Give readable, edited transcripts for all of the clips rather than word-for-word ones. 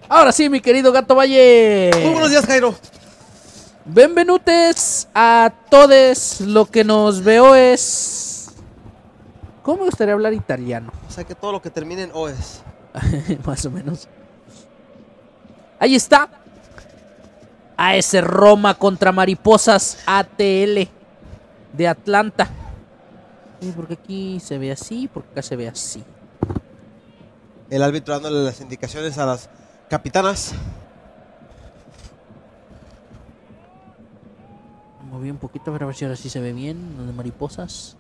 Ahora sí, mi querido Gato Valle. Muy buenos días, Jairo. Benvenutes a todos. Lo que nos veo es... ¿Cómo me gustaría hablar italiano? O sea que todo lo que termine en O es. Más o menos. Ahí está. AS Roma contra Mariposas ATL de Atlanta. Porque aquí se ve así, porque acá se ve así. El árbitro dándole las indicaciones a las capitanas. Moví un poquito a ver si ahora sí se ve bien. Lo de Mariposas.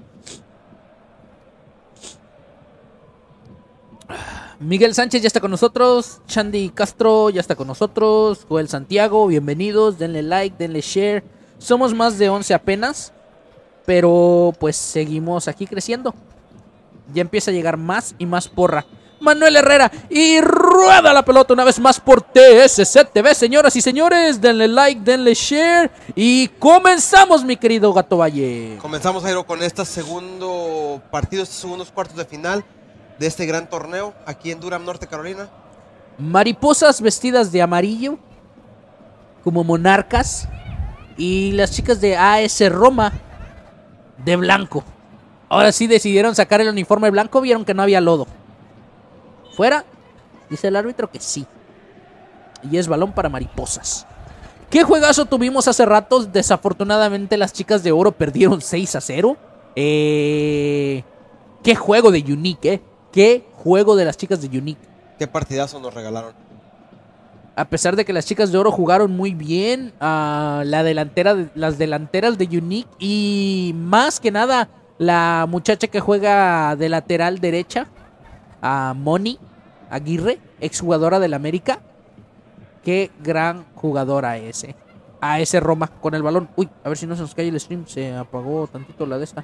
Miguel Sánchez ya está con nosotros. Chandy Castro ya está con nosotros. Joel Santiago, bienvenidos. Denle like, denle share. Somos más de 11 apenas, pero pues seguimos aquí creciendo. Ya empieza a llegar más y más porra. Manuel Herrera y rueda la pelota una vez más por TSC TV. Señoras y señores, denle like, denle share. Y comenzamos, mi querido Gato Valle. Comenzamos, Jairo, con este segundo partido, estos segundos cuartos de final de este gran torneo aquí en Durham, Norte Carolina. Mariposas vestidas de amarillo, como monarcas. Y las chicas de AS Roma de blanco. Ahora sí decidieron sacar el uniforme blanco. Vieron que no había lodo. Fuera, dice el árbitro que sí. Y es balón para Mariposas. ¿Qué juegazo tuvimos hace rato? Desafortunadamente las chicas de oro perdieron 6-0. Qué juego de Unique, Qué juego de las chicas de Unique. Qué partidazo nos regalaron. A pesar de que las chicas de oro jugaron muy bien, las delanteras de Unique y más que nada la muchacha que juega de lateral derecha, Moni Aguirre, exjugadora del América. Qué gran jugadora ese. AS Roma con el balón. Uy, a ver si no se nos cae el stream. Se apagó tantito la de esta.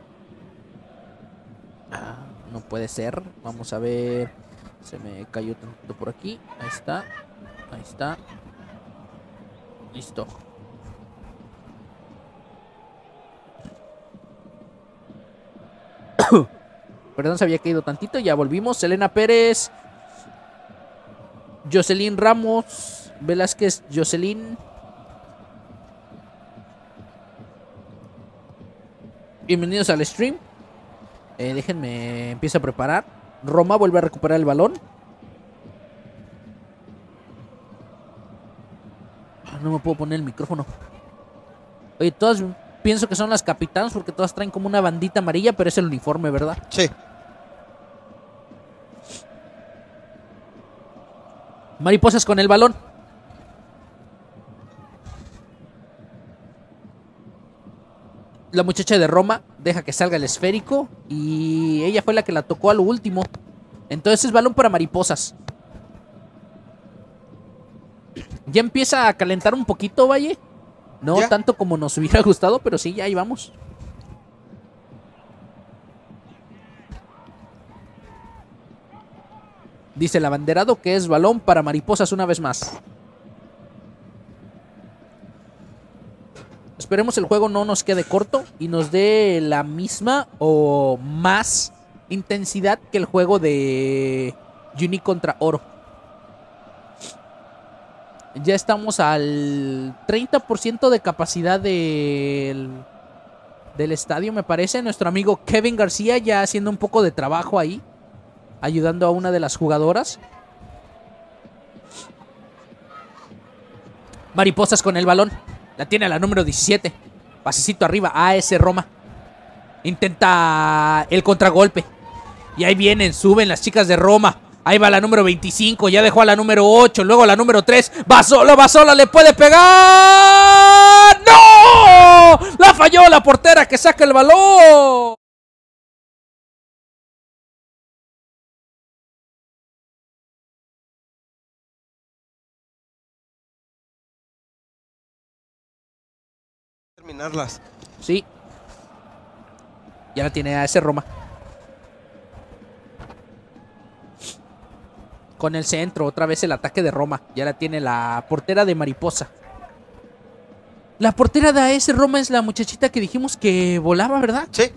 No puede ser. Vamos a ver. Se me cayó tantito por aquí. Ahí está. Ahí está. Listo. Perdón, se había caído tantito. Ya volvimos. Selena Pérez. Jocelyn Ramos. Velázquez Jocelyn. Bienvenidos al stream. Déjenme. Empiezo a preparar. Roma vuelve a recuperar el balón. No me puedo poner el micrófono. Oye, todas pienso que son las capitanas porque todas traen como una bandita amarilla, pero es el uniforme, ¿verdad? Sí. Mariposas con el balón. La muchacha de Roma deja que salga el esférico y ella fue la que la tocó a lo último. Entonces es balón para Mariposas. Ya empieza a calentar un poquito, Valle. No ¿Ya? tanto como nos hubiera gustado, pero sí, ya ahí vamos. Dice el abanderado que es balón para Mariposas una vez más. Esperemos el juego no nos quede corto y nos dé la misma o más intensidad que el juego de Unique contra Oro. Ya estamos al 30% de capacidad del estadio, me parece. Nuestro amigo Kevin García ya haciendo un poco de trabajo ahí, ayudando a una de las jugadoras. Mariposas con el balón. La tiene la número 17. Pasecito arriba, AS Roma. Intenta el contragolpe. Y ahí vienen, suben las chicas de Roma. Ahí va la número 25, ya dejó a la número 8, luego la número 3. Va sola, le puede pegar. ¡No! La falló la portera que saca el balón. Terminarlas. Sí. Ya la tiene AS Roma. Con el centro, otra vez el ataque de Roma. Ya la tiene la portera de Mariposa. La portera de AS Roma es la muchachita que dijimos que volaba, ¿verdad? Sí.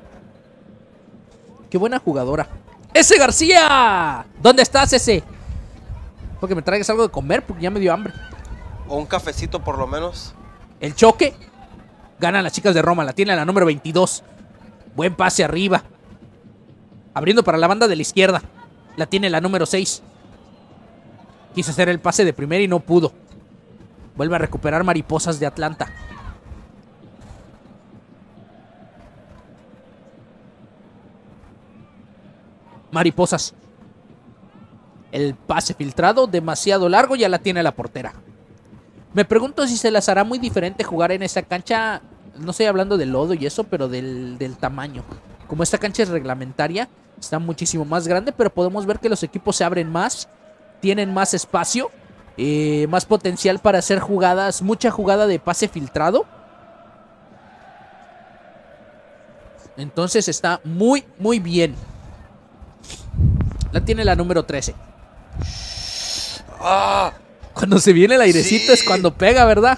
Qué buena jugadora. ¡Ese García! ¿Dónde estás, ese? Porque me traigas algo de comer porque ya me dio hambre. O un cafecito por lo menos. El choque. Ganan las chicas de Roma. La tiene la número 22. Buen pase arriba. Abriendo para la banda de la izquierda. La tiene la número 6. Quiso hacer el pase de primera y no pudo. Vuelve a recuperar Mariposas de Atlanta. Mariposas. El pase filtrado, demasiado largo, ya la tiene la portera. Me pregunto si se las hará muy diferente jugar en esta cancha. No estoy hablando del lodo y eso, pero del tamaño. Como esta cancha es reglamentaria, está muchísimo más grande, pero podemos ver que los equipos se abren más, tienen más espacio, más potencial para hacer jugadas, mucha jugada de pase filtrado. Entonces está muy, muy bien. La tiene la número 13. Cuando se viene el airecito, sí, es cuando pega, ¿verdad?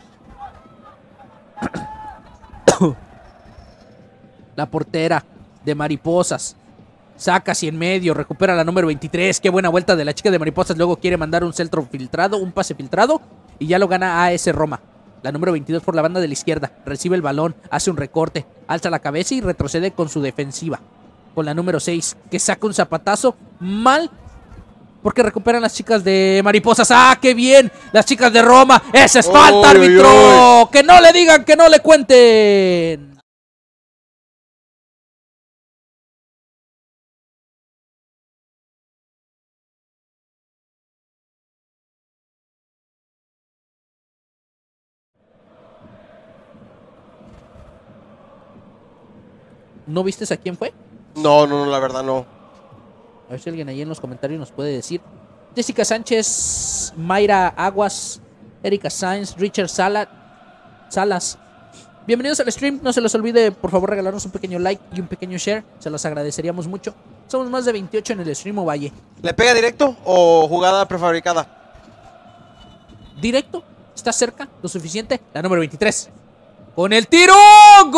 La portera de Mariposas saca hacia en medio, recupera la número 23. Qué buena vuelta de la chica de Mariposas. Luego quiere mandar un centro filtrado, un pase filtrado, y ya lo gana AS Roma. La número 22 por la banda de la izquierda. Recibe el balón, hace un recorte, alza la cabeza y retrocede con su defensiva. Con la número 6, que saca un zapatazo mal, porque recuperan las chicas de Mariposas. ¡Ah, qué bien! Las chicas de Roma. ¡Esa es falta, árbitro! ¡Que no le digan, que no le cuenten! ¿No viste a quién fue? No, la verdad no. A ver si alguien ahí en los comentarios nos puede decir. Jessica Sánchez, Mayra Aguas, Erika Sainz, Richard Salas. Bienvenidos al stream. No se les olvide, por favor, regalarnos un pequeño like y un pequeño share. Se los agradeceríamos mucho. Somos más de 28 en el stream Ovalle. ¿Le pega directo o jugada prefabricada? Directo. Está cerca, lo suficiente. La número 23. Con el tiro. ¡Gol!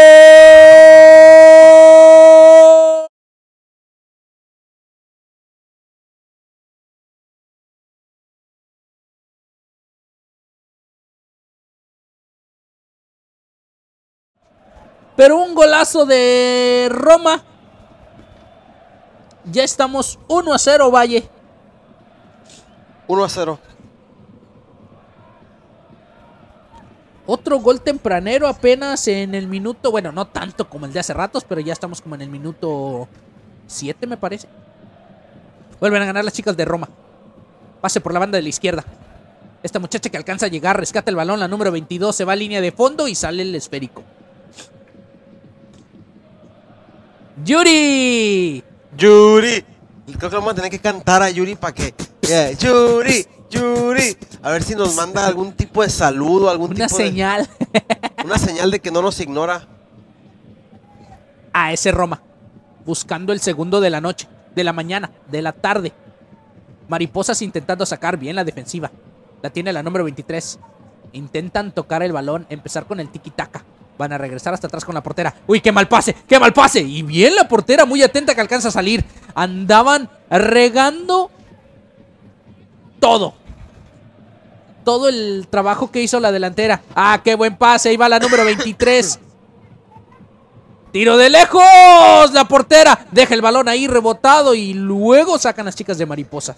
Pero un golazo de Roma. Ya estamos 1-0, Valle. 1-0. Otro gol tempranero apenas en el minuto. Bueno, no tanto como el de hace ratos, pero ya estamos como en el minuto 7, me parece. Vuelven a ganar las chicas de Roma. Pase por la banda de la izquierda. Esta muchacha que alcanza a llegar, rescata el balón, la número 22, se va a línea de fondo y sale el esférico. ¡Yuri! ¡Yuri! Creo que vamos a tener que cantar a Yuri para que... ¡Yuri! ¡Yuri! A ver si nos manda algún tipo de saludo, una señal. Una señal de que no nos ignora. AS Roma. Buscando el segundo de la noche, de la mañana, de la tarde. Mariposas intentando sacar bien la defensiva. La tiene la número 23. Intentan tocar el balón, empezar con el tiki-taka. Van a regresar hasta atrás con la portera. ¡Uy, qué mal pase! ¡Qué mal pase! Y bien la portera, muy atenta que alcanza a salir. Andaban regando todo. Todo el trabajo que hizo la delantera. ¡Ah, qué buen pase! Ahí va la número 23. ¡Tiro de lejos! La portera deja el balón ahí rebotado y luego sacan las chicas de Mariposas.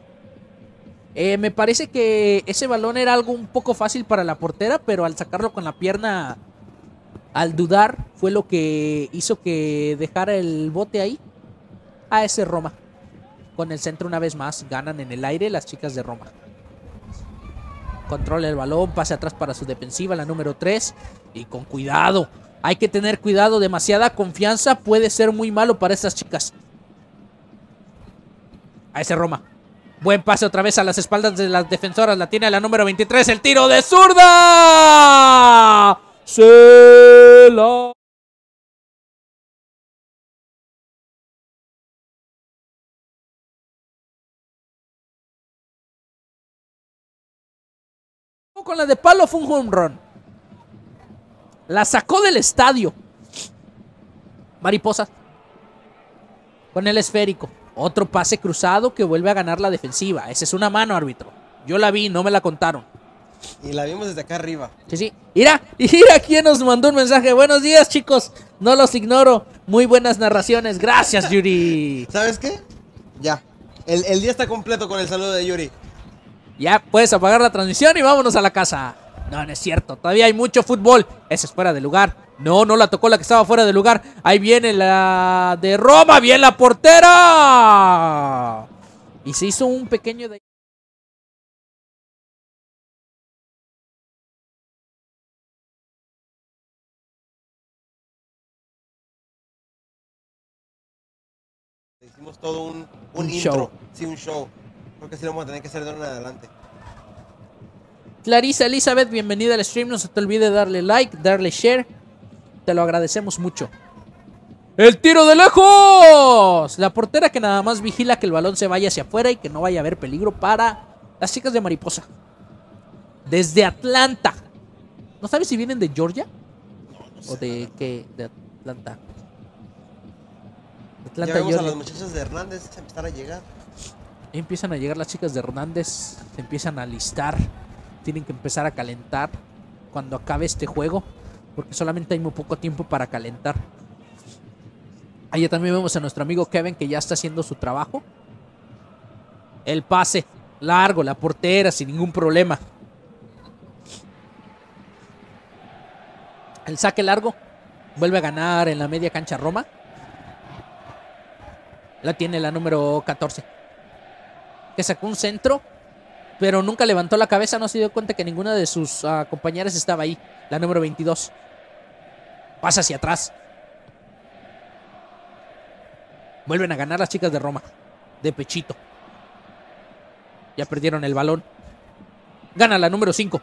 Me parece que ese balón era algo un poco fácil para la portera, pero al sacarlo con la pierna, al dudar, fue lo que hizo que dejara el bote ahí. AS Roma. Con el centro una vez más, ganan en el aire las chicas de Roma. Controla el balón, pase atrás para su defensiva, la número 3. Y con cuidado, hay que tener cuidado, demasiada confianza puede ser muy malo para estas chicas. AS Roma. Buen pase otra vez a las espaldas de las defensoras. La tiene la número 23. El tiro de zurda. Se la... Con la de palo fue un home run. La sacó del estadio. Mariposa. Con el esférico. Otro pase cruzado que vuelve a ganar la defensiva. Esa es una mano, árbitro. Yo la vi, no me la contaron. Y la vimos desde acá arriba. Sí, sí. Mira quién nos mandó un mensaje. Buenos días, chicos. No los ignoro. Muy buenas narraciones. Gracias, Yuri. ¿Sabes qué? Ya. El día está completo con el saludo de Yuri. Ya puedes apagar la transmisión y vámonos a la casa. No, no es cierto. Todavía hay mucho fútbol. Esa es fuera de lugar. No la tocó la que estaba fuera de lugar. Ahí viene la de Roma. Bien la portera. Y se hizo un pequeño... Hicimos todo un intro. Show. Sí, un show. Creo que sí lo vamos a tener que hacer de ahora en adelante. Clarisa Elizabeth, bienvenida al stream. No se te olvide darle like, darle share. Te lo agradecemos mucho. ¡El tiro de lejos! La portera que nada más vigila que el balón se vaya hacia afuera y que no vaya a haber peligro para las chicas de Mariposa. Desde Atlanta. ¿No sabes si vienen de Georgia? No sé. ¿O de qué? De Atlanta. Ya vemos a las muchachas de Hernández empezar a llegar. Empiezan a llegar las chicas de Hernández. Se empiezan a alistar. Tienen que empezar a calentar cuando acabe este juego, porque solamente hay muy poco tiempo para calentar. Allá también vemos a nuestro amigo Kevin, que ya está haciendo su trabajo. El pase largo, la portera sin ningún problema. El saque largo. Vuelve a ganar en la media cancha Roma. La tiene la número 14, que sacó un centro, pero nunca levantó la cabeza. No se dio cuenta que ninguna de sus compañeras estaba ahí. La número 22 pasa hacia atrás. Vuelven a ganar las chicas de Roma, de pechito. Ya perdieron el balón. Gana la número 5.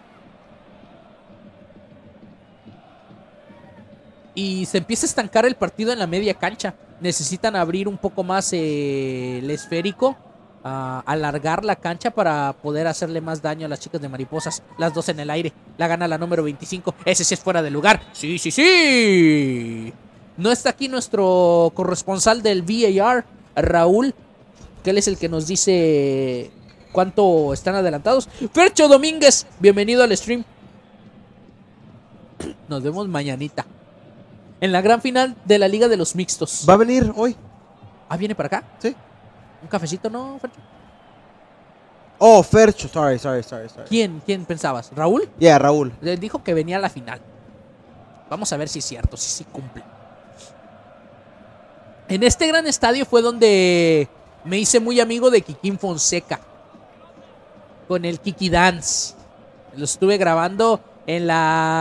Y se empieza a estancar el partido en la media cancha. Necesitan abrir un poco más el esférico, alargar la cancha para poder hacerle más daño a las chicas de Mariposas. Las dos en el aire. La gana la número 25. Ese sí es fuera de lugar. Sí, sí, sí. No está aquí nuestro corresponsal del VAR, Raúl, que él es el que nos dice cuánto están adelantados. Fercho Domínguez, bienvenido al stream. Nos vemos mañanita en la gran final de la Liga de los Mixtos. ¿Va a venir hoy? Ah, ¿viene para acá? Sí. ¿Un cafecito, no, Fercho? Oh, Fercho, sorry. ¿Quién pensabas? ¿Raúl? Yeah, Raúl. Le dijo que venía a la final. Vamos a ver si es cierto, si sí cumple. En este gran estadio fue donde me hice muy amigo de Kikín Fonseca, con el Kiki Dance. Lo estuve grabando en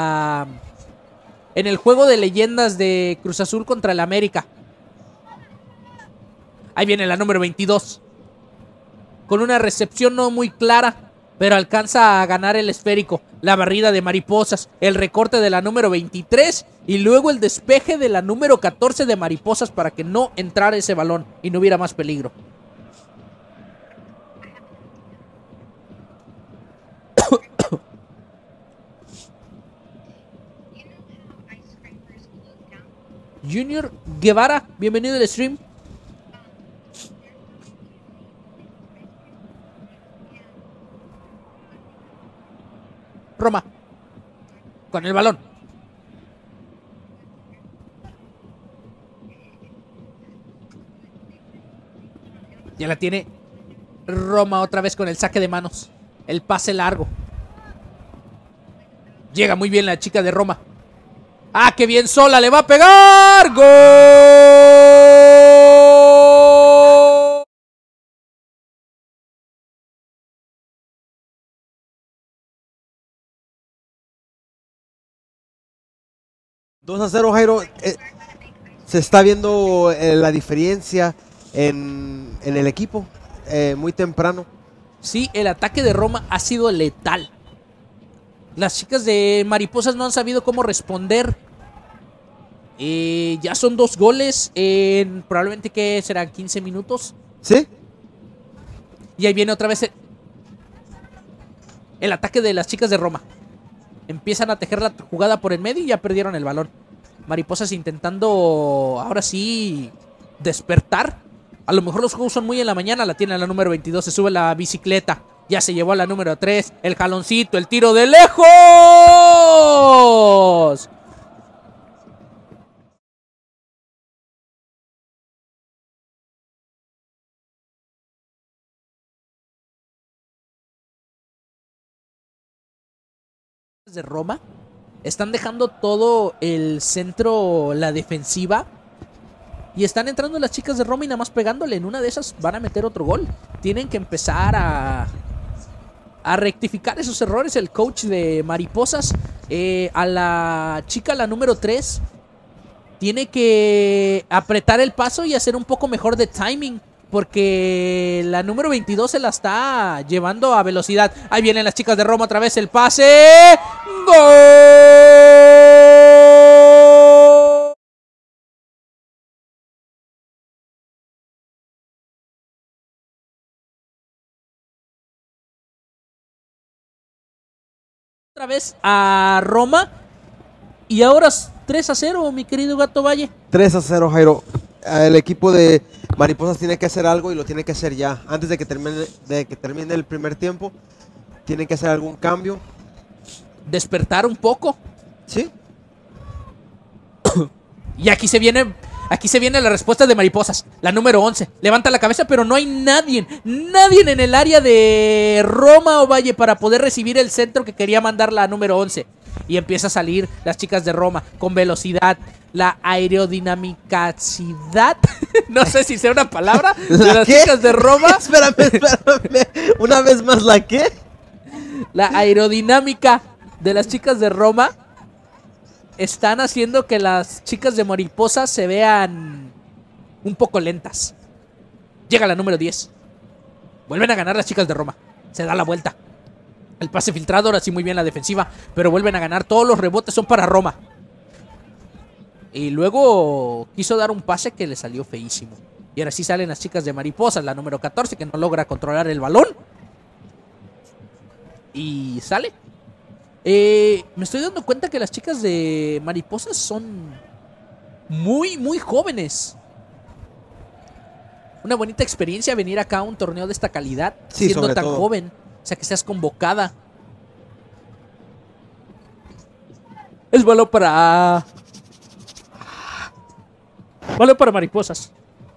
el juego de leyendas de Cruz Azul contra el América. Ahí viene la número 22. Con una recepción no muy clara, pero alcanza a ganar el esférico. La barrida de Mariposas, el recorte de la número 23 y luego el despeje de la número 14 de Mariposas para que no entrara ese balón y no hubiera más peligro. Junior Guevara, bienvenido al stream. Roma con el balón. Ya la tiene Roma otra vez con el saque de manos. El pase largo. Llega muy bien la chica de Roma. ¡Ah, qué bien sola! ¡Le va a pegar! ¡Gol! $2-0, Jairo. Se está viendo la diferencia en el equipo muy temprano. Sí, el ataque de Roma ha sido letal. Las chicas de Mariposas no han sabido cómo responder. Ya son 2 goles en probablemente que serán 15 minutos. ¿Sí? Y ahí viene otra vez el ataque de las chicas de Roma. Empiezan a tejer la jugada por el medio y ya perdieron el balón. Mariposas intentando ahora sí despertar. A lo mejor los juegos son muy en la mañana. La tiene la número 22. Se sube la bicicleta. Ya se llevó a la número 3. El jaloncito. El tiro de lejos. De Roma están dejando todo el centro, la defensiva, y están entrando las chicas de Roma y nada más pegándole. En una de esas van a meter otro gol. Tienen que empezar a rectificar esos errores. El coach de Mariposas, a la chica, la número 3, tiene que apretar el paso y hacer un poco mejor de timing, porque la número 22 se la está llevando a velocidad. Ahí vienen las chicas de Roma otra vez. El pase. ¡Gol! Otra vez a Roma. Y ahora 3-0, mi querido Gato Valle. 3-0, Jairo. El equipo de Mariposas tiene que hacer algo y lo tiene que hacer ya. Antes de que termine el primer tiempo, tienen que hacer algún cambio. Despertar un poco. ¿Sí? Y aquí se viene la respuesta de Mariposas. La número 11. Levanta la cabeza, pero no hay nadie en el área de Roma o Valle para poder recibir el centro que quería mandar la número 11. Y empieza a salir las chicas de Roma con velocidad. La aerodinamicacidad, no sé si sea una palabra, de las chicas de Roma. Espérame. Una vez más, ¿la qué? La aerodinámica de las chicas de Roma están haciendo que las chicas de Mariposas se vean un poco lentas. Llega la número 10. Vuelven a ganar las chicas de Roma. Se da la vuelta. El pase filtrado, ahora sí muy bien la defensiva, pero vuelven a ganar. Todos los rebotes son para Roma. Y luego quiso dar un pase que le salió feísimo. Y ahora sí salen las chicas de Mariposas, la número 14, que no logra controlar el balón. Y sale. Me estoy dando cuenta que las chicas de Mariposas son muy, muy jóvenes. Una bonita experiencia venir acá a un torneo de esta calidad, sí, siendo tan todo. joven. O sea, que seas convocada. Es balón para Mariposas.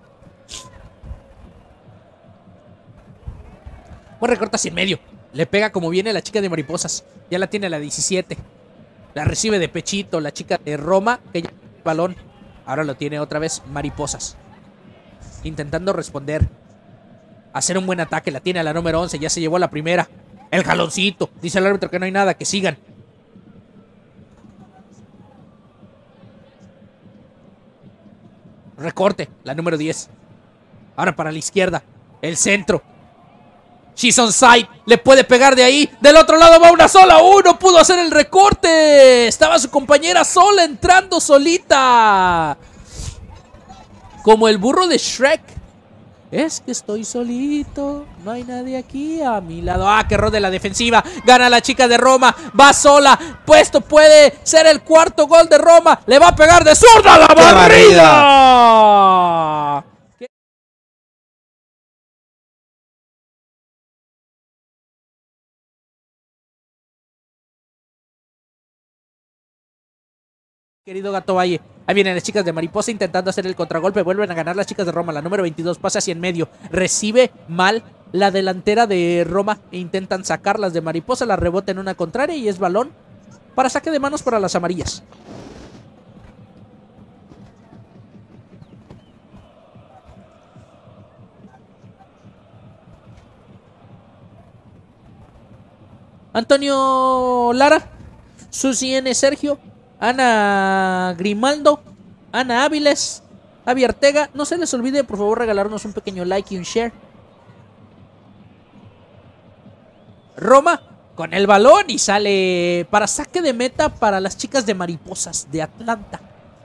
Pues recorta hacia en medio. Le pega como viene la chica de Mariposas. Ya la tiene la 17. La recibe de pechito la chica de Roma, que ya el balón. Ahora lo tiene otra vez Mariposas. Intentando responder. Hacer un buen ataque. La tiene a la número 11. Ya se llevó la primera. El jaloncito. Dice el árbitro que no hay nada. Que sigan. Recorte. La número 10. Ahora para la izquierda. El centro. She's on side. Le puede pegar de ahí. Del otro lado va una sola. No pudo hacer el recorte. Estaba su compañera sola, entrando solita. Como el burro de Shrek. Es que estoy solito. No hay nadie aquí a mi lado. Qué error de la defensiva. Gana la chica de Roma. Va sola. Puesto puede ser el cuarto gol de Roma. Le va a pegar de zurda. ¡La barrida! Querido Gato Valle. Ahí vienen las chicas de Mariposa intentando hacer el contragolpe. Vuelven a ganar las chicas de Roma. La número 22 pasa hacia en medio. Recibe mal la delantera de Roma e intentan sacarlas de Mariposa. La rebota en una contraria y es balón para saque de manos para las amarillas. Antonio Lara, Susi N. Sergio, Ana Grimaldo, Ana Áviles, Avi Artega. No se les olvide, por favor, regalarnos un pequeño like y un share. Roma con el balón y sale para saque de meta para las chicas de Mariposas de Atlanta.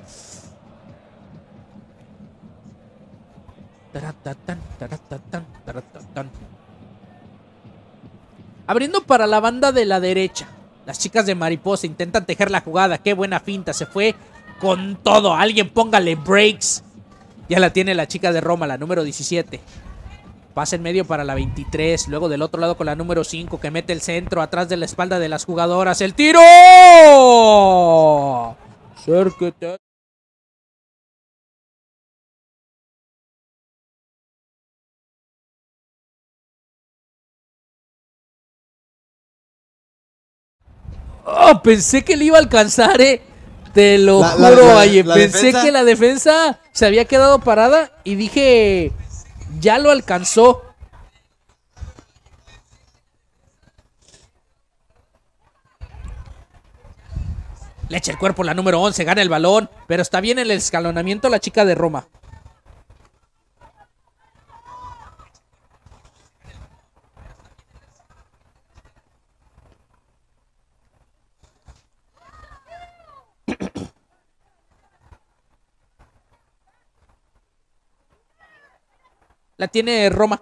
Abriendo para la banda de la derecha. Las chicas de Mariposa intentan tejer la jugada. Qué buena finta. Se fue con todo. Alguien póngale breaks. Ya la tiene la chica de Roma, la número 17. Pasa en medio para la 23. Luego del otro lado con la número 5 que mete el centro atrás de la espalda de las jugadoras. ¡El tiro! Acércate. Oh, pensé que le iba a alcanzar, Te lo juro, Valle. Pensé que la defensa se había quedado parada y dije, ya lo alcanzó. Le echa el cuerpo la número 11, gana el balón, pero está bien el escalonamiento la chica de Roma. La tiene Roma.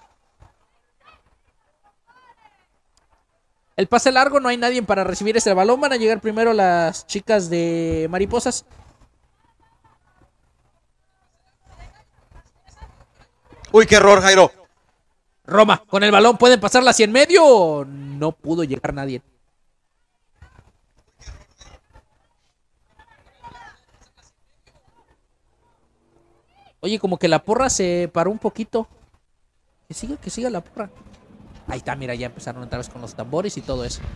El pase largo, no hay nadie para recibir ese balón. Van a llegar primero las chicas de Mariposas. Uy, qué error, Jairo. Roma, con el balón, ¿pueden pasarla hacia en medio? No pudo llegar nadie. Oye, como que la porra se paró un poquito. Que siga la porra. Ahí está, mira, ya empezaron otra vez con los tambores y todo eso.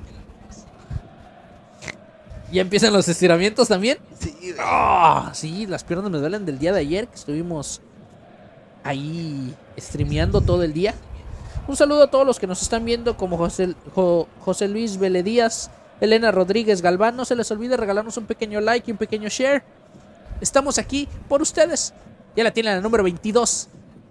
¿Ya empiezan los estiramientos también? Sí, sí, las piernas me duelen del día de ayer, que estuvimos ahí streameando todo el día. Un saludo a todos los que nos están viendo, como José Luis Vélez Díaz, Elena Rodríguez Galván. No se les olvide regalarnos un pequeño like y un pequeño share. Estamos aquí por ustedes. Ya la tiene la número 22.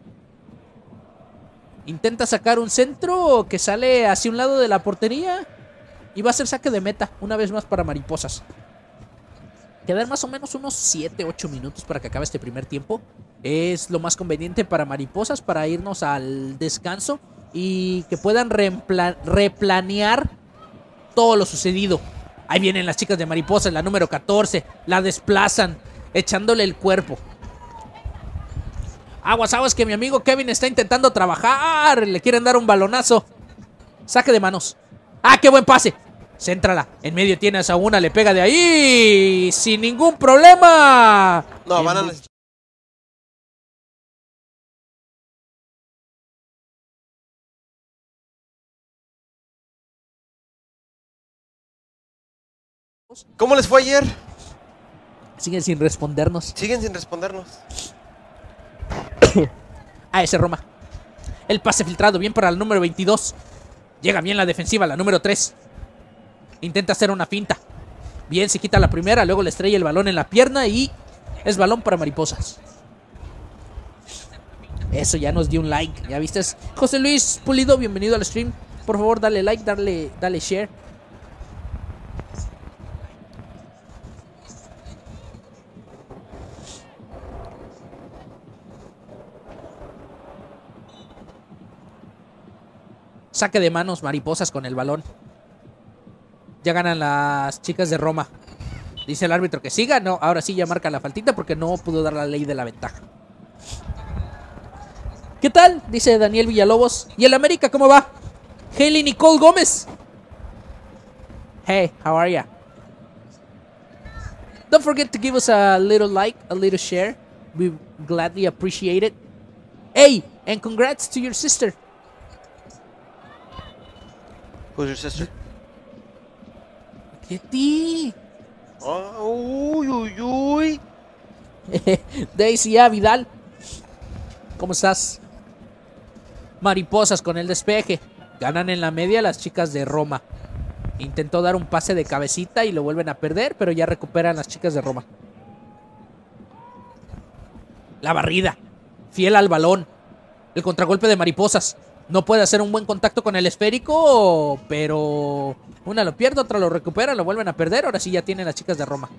Intenta sacar un centro que sale hacia un lado de la portería. Y va a ser saque de meta, una vez más para Mariposas. Quedan más o menos unos 7-8 minutos para que acabe este primer tiempo. Es lo más conveniente para Mariposas, para irnos al descanso y que puedan replanear todo lo sucedido. Ahí vienen las chicas de Mariposas, la número 14. La desplazan, echándole el cuerpo. Aguas, que mi amigo Kevin está intentando trabajar. Le quieren dar un balonazo. Saque de manos. ¡Ah, qué buen pase! Céntrala. En medio tienes a una, le pega de ahí. Sin ningún problema. No, van a necesitar. ¿Cómo les fue ayer? Siguen sin respondernos. Siguen sin respondernos. Ese Roma. El pase filtrado, bien para el número 22. Llega bien la defensiva, la número 3. Intenta hacer una finta. Bien, se quita la primera, luego le estrella el balón en la pierna y es balón para Mariposas. Eso ya nos dio un like, ¿ya viste? José Luis Pulido, bienvenido al stream. Por favor, dale like, dale share. Saque de manos, Mariposas con el balón. Ya ganan las chicas de Roma. Dice el árbitro que siga. No, ahora sí ya marca la faltita porque no pudo dar la ley de la ventaja. ¿Qué tal? Dice Daniel Villalobos. ¿Y el América cómo va? Hailey Nicole Gómez. Hey, how are ya? Don't forget to give us a little like, a little share. We gladly appreciate it. Hey, and congrats to your sister. Who's your sister? Kitty. Uy, uy, uy. Daisy A. Vidal. ¿Cómo estás? Mariposas con el despeje. Ganan en la media las chicas de Roma. Intentó dar un pase de cabecita y lo vuelven a perder, pero ya recuperan las chicas de Roma. La barrida. Fiel al balón. El contragolpe de Mariposas. No puede hacer un buen contacto con el esférico, pero una lo pierde, otra lo recupera, lo vuelven a perder. Ahora sí ya tienen las chicas de Roma.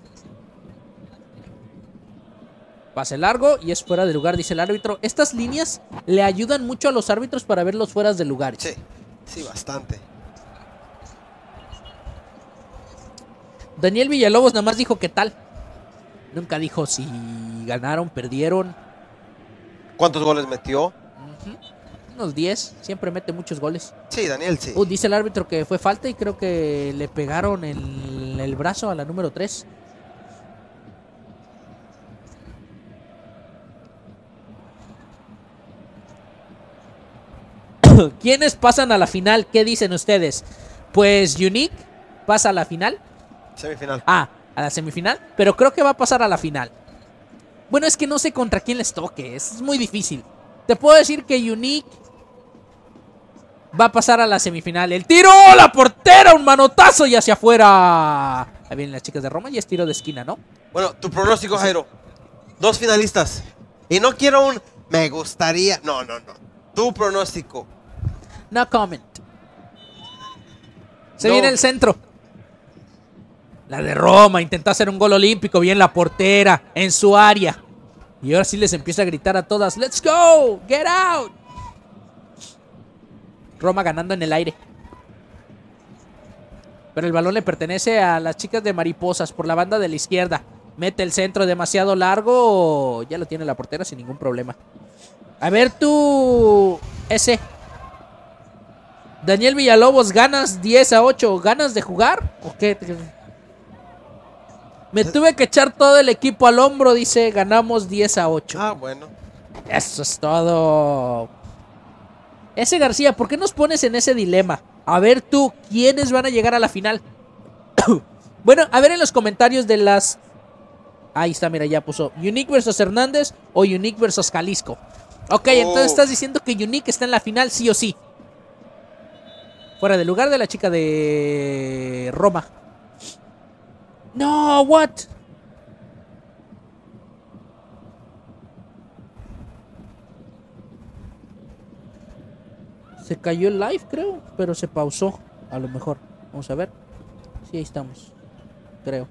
Pase largo y es fuera de lugar, dice el árbitro. Estas líneas le ayudan mucho a los árbitros para ver los fueras de lugar. Sí, sí, bastante. Daniel Villalobos nada más dijo ¿qué tal? Nunca dijo si ganaron, perdieron. ¿Cuántos goles metió? Ujú. Unos 10. Siempre mete muchos goles. Sí, Daniel, sí. Dice el árbitro que fue falta y creo que le pegaron el brazo a la número 3. ¿Quiénes pasan a la final? ¿Qué dicen ustedes? Pues Unique pasa a la final. Semifinal. A la semifinal. Pero creo que va a pasar a la final. Bueno, es que no sé contra quién les toque. Es muy difícil. Te puedo decir que Unique va a pasar a la semifinal. El tiro, la portera, un manotazo y hacia afuera. Ahí vienen las chicas de Roma y es tiro de esquina, ¿no? Bueno, tu pronóstico, Jairo. 2 finalistas. Y no quiero un me gustaría. No. Tu pronóstico. No comment. Se No. viene el centro. La de Roma intentó hacer un gol olímpico. Bien la portera en su área. Y ahora sí les empieza a gritar a todas: ¡Let's go! ¡Get out! Roma ganando en el aire. Pero el balón le pertenece a las chicas de Mariposas por la banda de la izquierda. Mete el centro demasiado largo. Ya lo tiene la portera sin ningún problema. A ver tú, ese. Daniel Villalobos, ¿ganas 10-8? ¿Ganas de jugar? ¿O qué? Me tuve que echar todo el equipo al hombro, dice. Ganamos 10-8. Ah, bueno. Eso es todo. Ese García, ¿por qué nos pones en ese dilema? A ver tú, ¿quiénes van a llegar a la final? Bueno, a ver en los comentarios de las... Ahí está, mira, ya puso Unique versus Hernández o Unique versus Jalisco. Ok, entonces estás diciendo que Unique está en la final sí o sí. Fuera del lugar de la chica de Roma. No, what? Se cayó el live, creo, pero se pausó. A lo mejor. Vamos a ver. Sí, ahí estamos. Creo.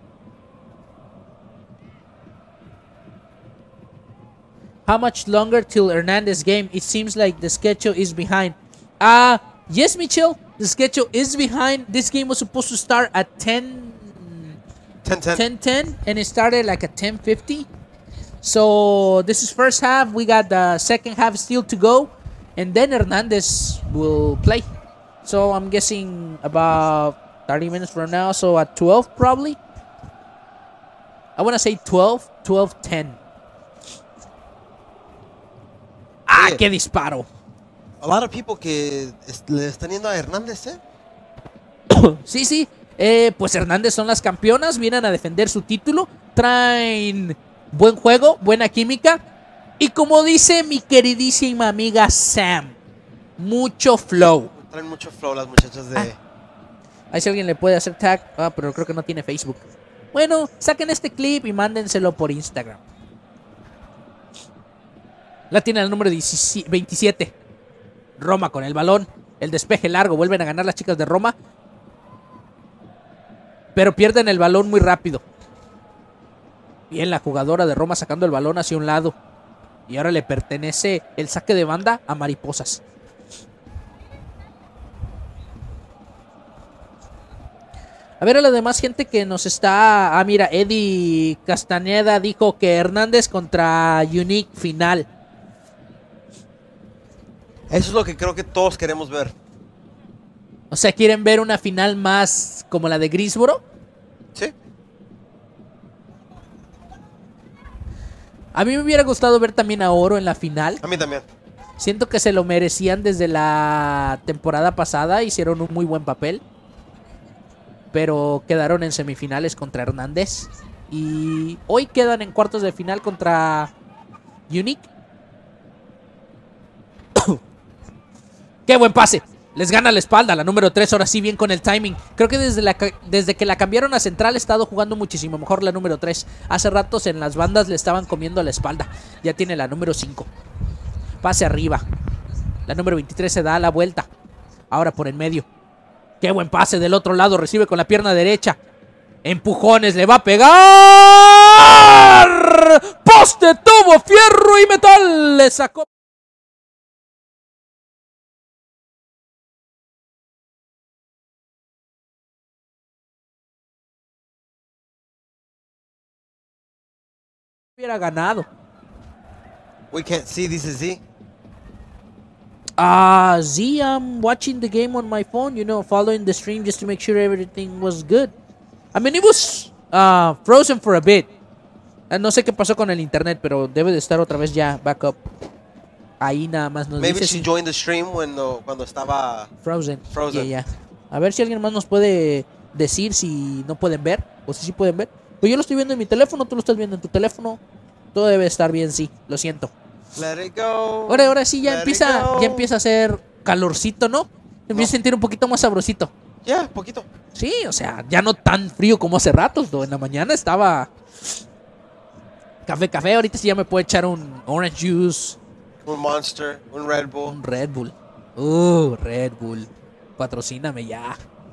How much longer till Hernandez game? It seems like the schedule is behind. Yes, Mitchell. The schedule is behind. This game was supposed to start at 10:10, and it started like at 10:50. So this is first half. We got the second half still to go, and then Hernandez will play. So I'm guessing about 30 minutes from now. So at 12 probably. I want to say 12:10. ¡Ah, qué disparo! A lot of people que le están yendo a Hernández, ¿eh? Sí. Pues Hernández son las campeonas. Vienen a defender su título. Traen buen juego, buena química. Y como dice mi queridísima amiga Sam, mucho flow. Traen mucho flow las muchachas de... Ahí si alguien le puede hacer tag. Pero creo que no tiene Facebook. Bueno, saquen este clip y mándenselo por Instagram. La tiene el número 27. Roma con el balón. El despeje largo. Vuelven a ganar las chicas de Roma. Pero pierden el balón muy rápido. Bien la jugadora de Roma sacando el balón hacia un lado. Y ahora le pertenece el saque de banda a Mariposas. A ver a la demás gente que nos está... mira, Eddie Castañeda dijo que Hernández contra Unique final. Eso es lo que creo que todos queremos ver. O sea, ¿quieren ver una final más como la de Greensboro? Sí. A mí me hubiera gustado ver también a Oro en la final. A mí también. Siento que se lo merecían desde la temporada pasada. Hicieron un muy buen papel. Pero quedaron en semifinales contra Hernández. Y hoy quedan en cuartos de final contra Unique. ¡Qué buen pase! Les gana la espalda, la número 3, ahora sí bien con el timing. Creo que desde que la cambiaron a central ha estado jugando muchísimo mejor la número 3. Hace ratos en las bandas le estaban comiendo la espalda. Ya tiene la número 5. Pase arriba. La número 23 se da la vuelta. Ahora por en medio. ¡Qué buen pase del otro lado! Recibe con la pierna derecha. Empujones, le va a pegar. Poste, tubo, fierro y metal. Le sacó. hubiera ganado. We can't see. This is Z. Z, I'm watching the game on my phone, following the stream just to make sure everything was good. I mean, it was frozen for a bit. No sé qué pasó con el internet, pero debe de estar otra vez ya back up. Ahí nada más nos Maybe dice. she joined the stream cuando estaba Frozen. Frozen. A ver si alguien más nos puede decir si no pueden ver o si sí pueden ver. Pues yo lo estoy viendo en mi teléfono, tú lo estás viendo en tu teléfono. Todo debe estar bien, sí, lo siento. Let it go. Ahora sí ya empieza a hacer calorcito, ¿no? Empieza a sentir un poquito más sabrosito. Ya, poquito. Sí, o sea, ya no tan frío como hace ratos, ¿no? En la mañana estaba café. Ahorita sí ya me puedo echar un orange juice. Un Monster, un Red Bull. Un Red Bull. Red Bull. Patrocíname ya.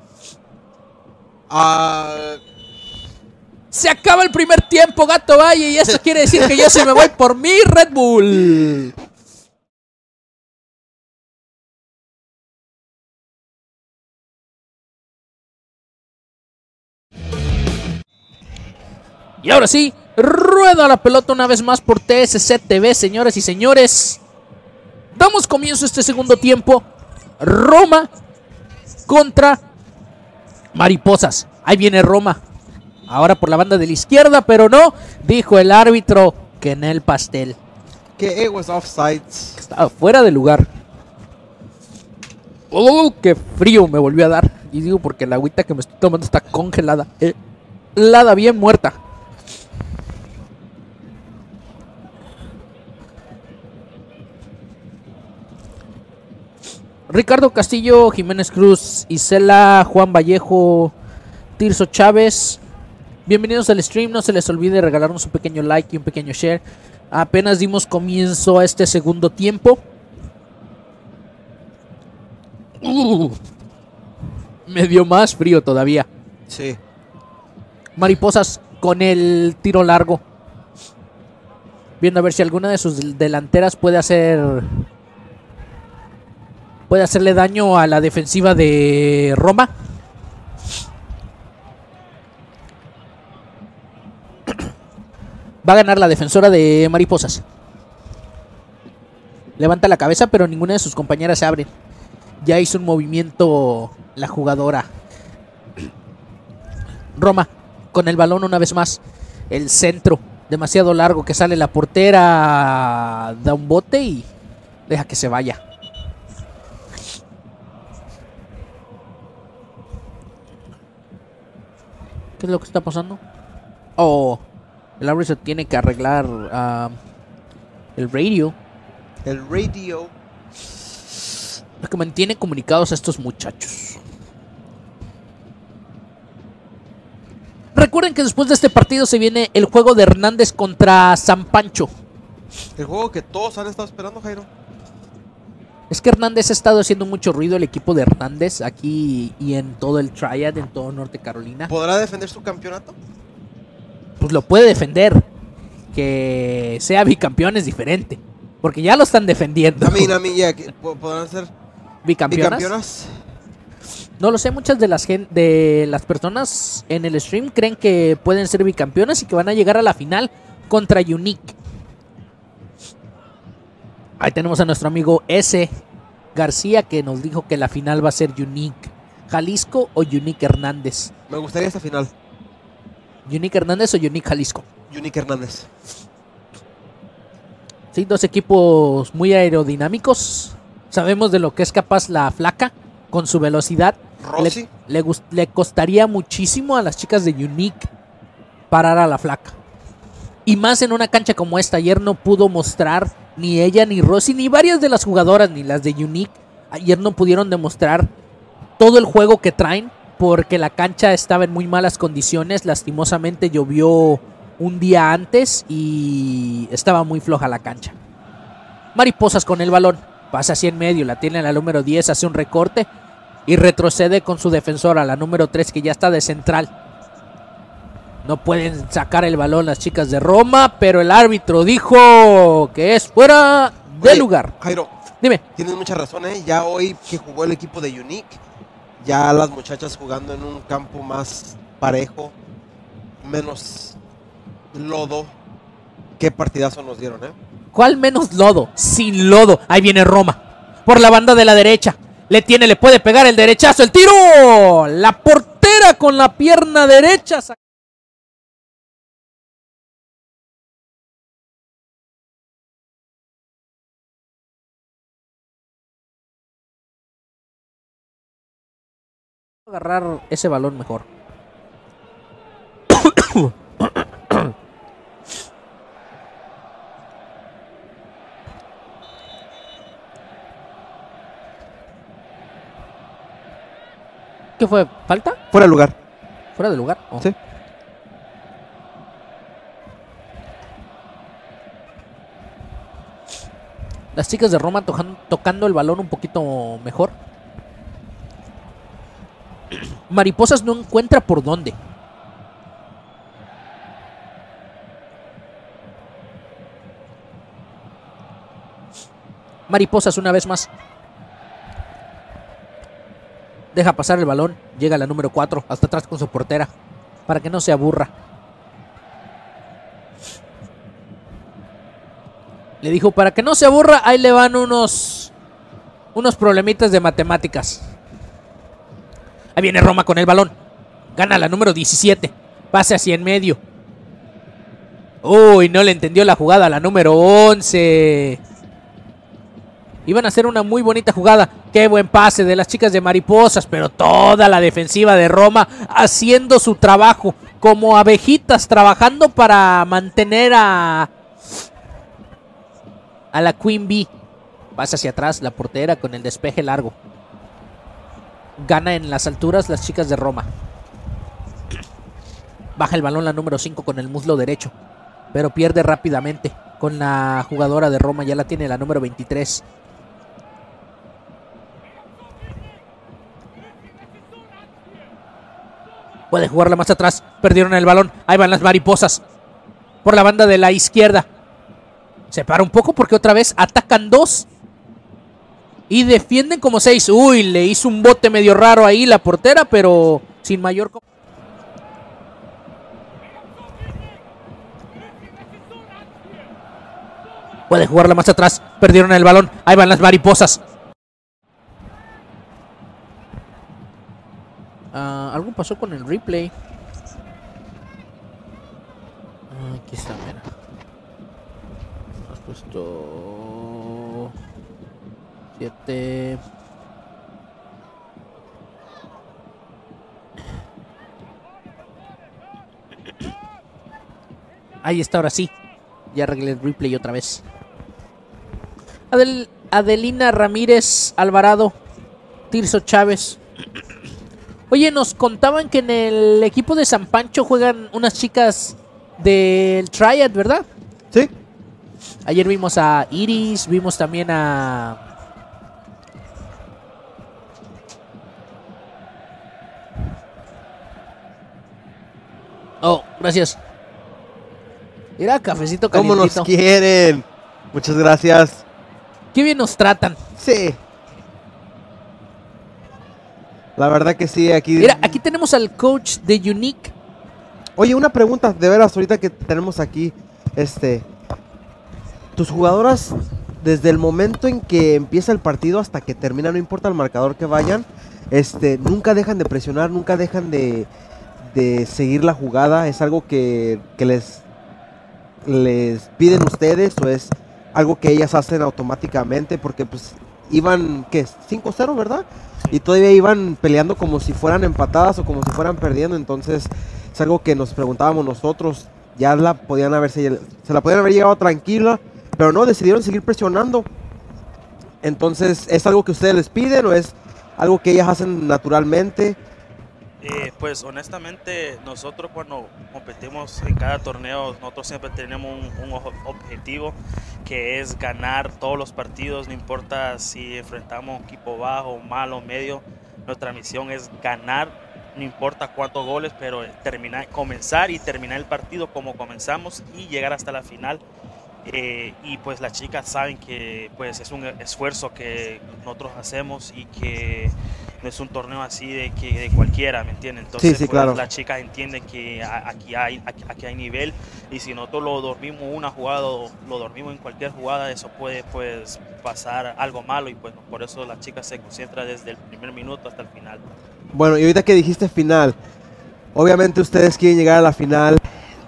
Se acaba el primer tiempo, Gato Valle, y eso quiere decir que yo se me voy por mi Red Bull. Y ahora sí, rueda la pelota una vez más por TSC TV, señoras y señores. Damos comienzo a este segundo tiempo. Roma contra Mariposas. Ahí viene Roma. Ahora por la banda de la izquierda, pero no. Dijo el árbitro que en el pastel. Que it was offsides. Estaba fuera de lugar. Qué frío me volvió a dar. Y digo porque la agüita que me estoy tomando está congelada. Helada, bien muerta. Ricardo Castillo, Jiménez Cruz, Isela, Juan Vallejo, Tirso Chávez. Bienvenidos al stream, no se les olvide regalarnos un pequeño like y un pequeño share. Apenas dimos comienzo a este segundo tiempo. Me dio más frío todavía. Sí. Mariposas con el tiro largo. Viendo a ver si alguna de sus delanteras puede hacerle daño a la defensiva de Roma. Va a ganar la defensora de Mariposas. Levanta la cabeza, pero ninguna de sus compañeras se abre. Ya hizo un movimiento la jugadora. Roma con el balón una vez más. El centro demasiado largo que sale la portera. Da un bote y deja que se vaya. ¿Qué es lo que está pasando? El árbitro tiene que arreglar el radio. El radio. Lo que mantiene comunicados a estos muchachos. Recuerden que después de este partido se viene el juego de Hernández contra San Pancho. El juego que todos han estado esperando, Jairo. Es que Hernández ha estado haciendo mucho ruido, el equipo de Hernández, aquí y en todo el Triad, en todo Norte Carolina. ¿Podrá defender su campeonato? Pues lo puede defender. Que sea bicampeón es diferente. Porque ya lo están defendiendo. A mí ya. ¿Podrán ser bicampeonas? No lo sé, muchas de las personas en el stream creen que pueden ser bicampeonas y que van a llegar a la final contra Unique. Ahí tenemos a nuestro amigo S. García que nos dijo que la final va a ser Unique Jalisco o Unique Hernández. Me gustaría esta final. ¿Unique Hernández o Unique Jalisco? Unique Hernández. Sí, dos equipos muy aerodinámicos. Sabemos de lo que es capaz la flaca con su velocidad. Le costaría muchísimo a las chicas de Unique parar a la flaca. Y más en una cancha como esta. Ayer no pudo mostrar ni ella, ni Rosy, ni varias de las jugadoras, ni las de Unique. Ayer no pudieron demostrar todo el juego que traen porque la cancha estaba en muy malas condiciones. Lastimosamente llovió un día antes y estaba muy floja la cancha. Mariposas con el balón. Pasa hacia en medio, la tiene la número 10, hace un recorte y retrocede con su defensora, la número 3, que ya está de central. No pueden sacar el balón las chicas de Roma, pero el árbitro dijo que es fuera de lugar. Jairo, dime. Tienes mucha razón, ¿eh? Ya hoy que jugó el equipo de Unique, ya las muchachas jugando en un campo más parejo, menos lodo, Qué partidazo nos dieron, ¿eh? ¿Cuál menos lodo? Sin lodo. Ahí viene Roma. Por la banda de la derecha. Le puede pegar el derechazo. ¡El tiro! La portera con la pierna derecha. Agarrar ese balón mejor. ¿Qué fue? ¿Falta? Fuera de lugar. ¿Fuera de lugar? Sí. Las chicas de Roma tocando el balón un poquito mejor. Mariposas no encuentra por dónde. Mariposas una vez más. Deja pasar el balón. Llega la número 4 hasta atrás con su portera para que no se aburra. Le dijo, para que no se aburra, ahí le van unos problemitas de matemáticas. Ahí viene Roma con el balón. Gana la número 17. Pase hacia en medio. Uy, no le entendió la jugada a la número 11. Iban a hacer una muy bonita jugada. Qué buen pase de las chicas de Mariposas. Pero toda la defensiva de Roma haciendo su trabajo. Como abejitas trabajando para mantener a la Queen Bee. Pasa hacia atrás la portera con el despeje largo. Gana en las alturas las chicas de Roma. Baja el balón la número 5 con el muslo derecho. Pero pierde rápidamente con la jugadora de Roma. Ya la tiene la número 23. Puede jugarla más atrás. Perdieron el balón. Ahí van las Mariposas. Por la banda de la izquierda. Se para un poco porque otra vez atacan 2. Y defienden como 6. Uy, le hizo un bote medio raro ahí la portera, pero sin mayor... Puede jugarla más atrás. Perdieron el balón. Ahí van las Mariposas. Algo pasó con el replay. Aquí está, mira. Has puesto 7. Ahí está, ahora sí. Ya arreglé el replay otra vez. Adelina Ramírez Alvarado. Tirso Chávez. Oye, nos contaban que en el equipo de San Pancho juegan unas chicas del Triad, ¿verdad? Sí. Ayer vimos a Iris, vimos también a... Oh, gracias. Mira, cafecito calientito. ¿Cómo nos quieren? Muchas gracias. Qué bien nos tratan. Sí. La verdad que sí, aquí... Mira, aquí tenemos al coach de Unique. Oye, una pregunta, de veras, ahorita que tenemos aquí, tus jugadoras, desde el momento en que empieza el partido hasta que termina, no importa el marcador que vayan, nunca dejan de presionar, nunca dejan de seguir la jugada. ¿Es algo que les piden ustedes o es algo que ellas hacen automáticamente? Porque pues iban, ¿qué? 5-0, ¿verdad? Y todavía iban peleando como si fueran empatadas o como si fueran perdiendo. Entonces es algo que nos preguntábamos nosotros. Ya se la podían haber llegado tranquila, pero no, decidieron seguir presionando. Entonces, ¿es algo que ustedes les piden o es algo que ellas hacen naturalmente? Pues honestamente nosotros cuando competimos en cada torneo, nosotros siempre tenemos un objetivo, que es ganar todos los partidos, no importa si enfrentamos un equipo bajo, malo, medio. Nuestra misión es ganar, no importa cuántos goles, pero comenzar y terminar el partido como comenzamos y llegar hasta la final. Y pues las chicas saben que pues es un esfuerzo que nosotros hacemos y que no es un torneo así de cualquiera, ¿me entienden? Entonces Sí, sí, pues, claro. las chicas entienden que aquí hay nivel, y si nosotros lo dormimos una jugada o lo dormimos en cualquier jugada, eso puede pues pasar algo malo, y pues por eso las chicas se concentran desde el primer minuto hasta el final. Bueno, y ahorita que dijiste final, obviamente ustedes quieren llegar a la final.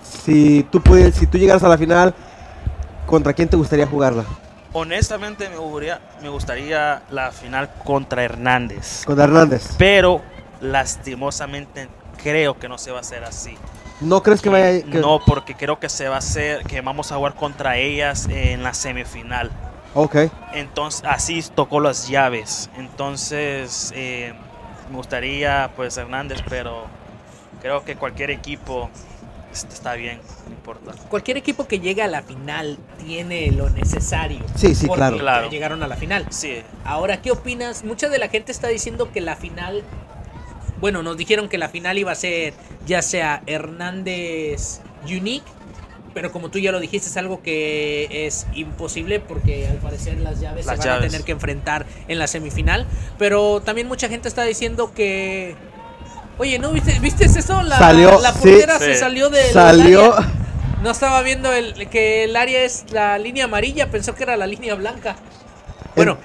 Si tú llegaras a la final, ¿contra quién te gustaría jugarla? Honestamente me gustaría la final contra Hernández, Con Hernández. pero lastimosamente creo que no se va a hacer así. ¿No crees que vaya? No, porque creo que se va a hacer, que vamos a jugar contra ellas en la semifinal. Ok. Entonces, así tocó las llaves. Entonces, me gustaría pues Hernández, pero creo que cualquier equipo está bien, no importa. Cualquier equipo que llegue a la final tiene lo necesario. Sí, sí, porque claro. ya Claro. llegaron a la final. Sí, Ahora, ¿qué opinas? Mucha de la gente está diciendo que la final... Bueno, nos dijeron que la final iba a ser ya sea Hernández Unique, pero como tú ya lo dijiste, es algo que es imposible porque al parecer las llaves se van a tener que enfrentar en la semifinal. Pero también mucha gente está diciendo que... Oye, ¿no viste eso? Salió, la portera sí. se salió del Salió. área. No estaba viendo que el área es la línea amarilla, pensó que era la línea blanca. Bueno,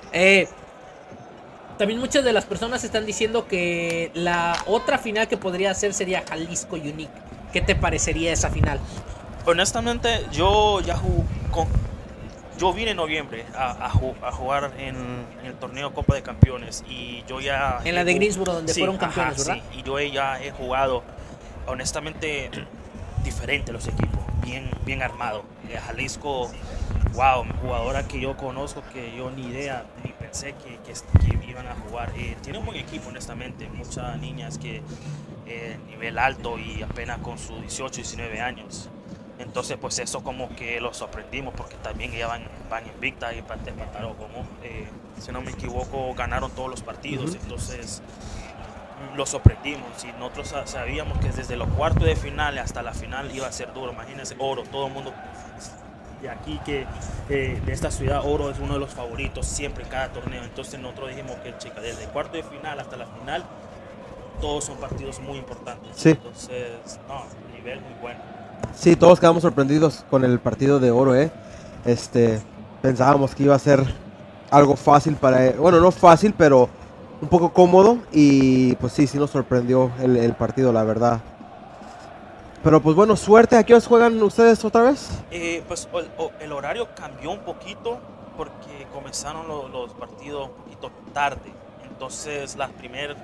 también muchas de las personas están diciendo que la otra final que podría hacer sería Jalisco Unique. ¿Qué te parecería esa final? honestamente yo vine en noviembre a jugar en el torneo Copa de Campeones, y yo ya... En la de Greensboro, donde sí, fueron campeones, ajá, ¿verdad? sí, y yo ya he jugado, honestamente, diferente los equipos, bien armado. Jalisco, wow, jugadora que yo conozco, que yo ni idea, ni pensé que iban a jugar. Tiene un buen equipo, honestamente, muchas niñas que nivel alto y apenas con sus 18, 19 años. Entonces, pues eso como que los sorprendimos, porque también ellas van invictas y empataron como, si no me equivoco, ganaron todos los partidos. Entonces, los sorprendimos, y nosotros sabíamos que desde los cuartos de final hasta la final iba a ser duro. Imagínense, Oro, todo el mundo de aquí, de esta ciudad, Oro es uno de los favoritos siempre en cada torneo. Entonces nosotros dijimos que, chica, desde el cuarto de final hasta la final, todos son partidos muy importantes. Sí. Entonces, no, nivel muy bueno. Sí, todos quedamos sorprendidos con el partido de Oro, pensábamos que iba a ser algo fácil bueno, no fácil, pero un poco cómodo, y pues sí nos sorprendió el partido, la verdad. Pero pues bueno, suerte. ¿A qué horas juegan ustedes otra vez? Pues el horario cambió un poquito porque comenzaron los partidos un poquito tarde. Entonces la primera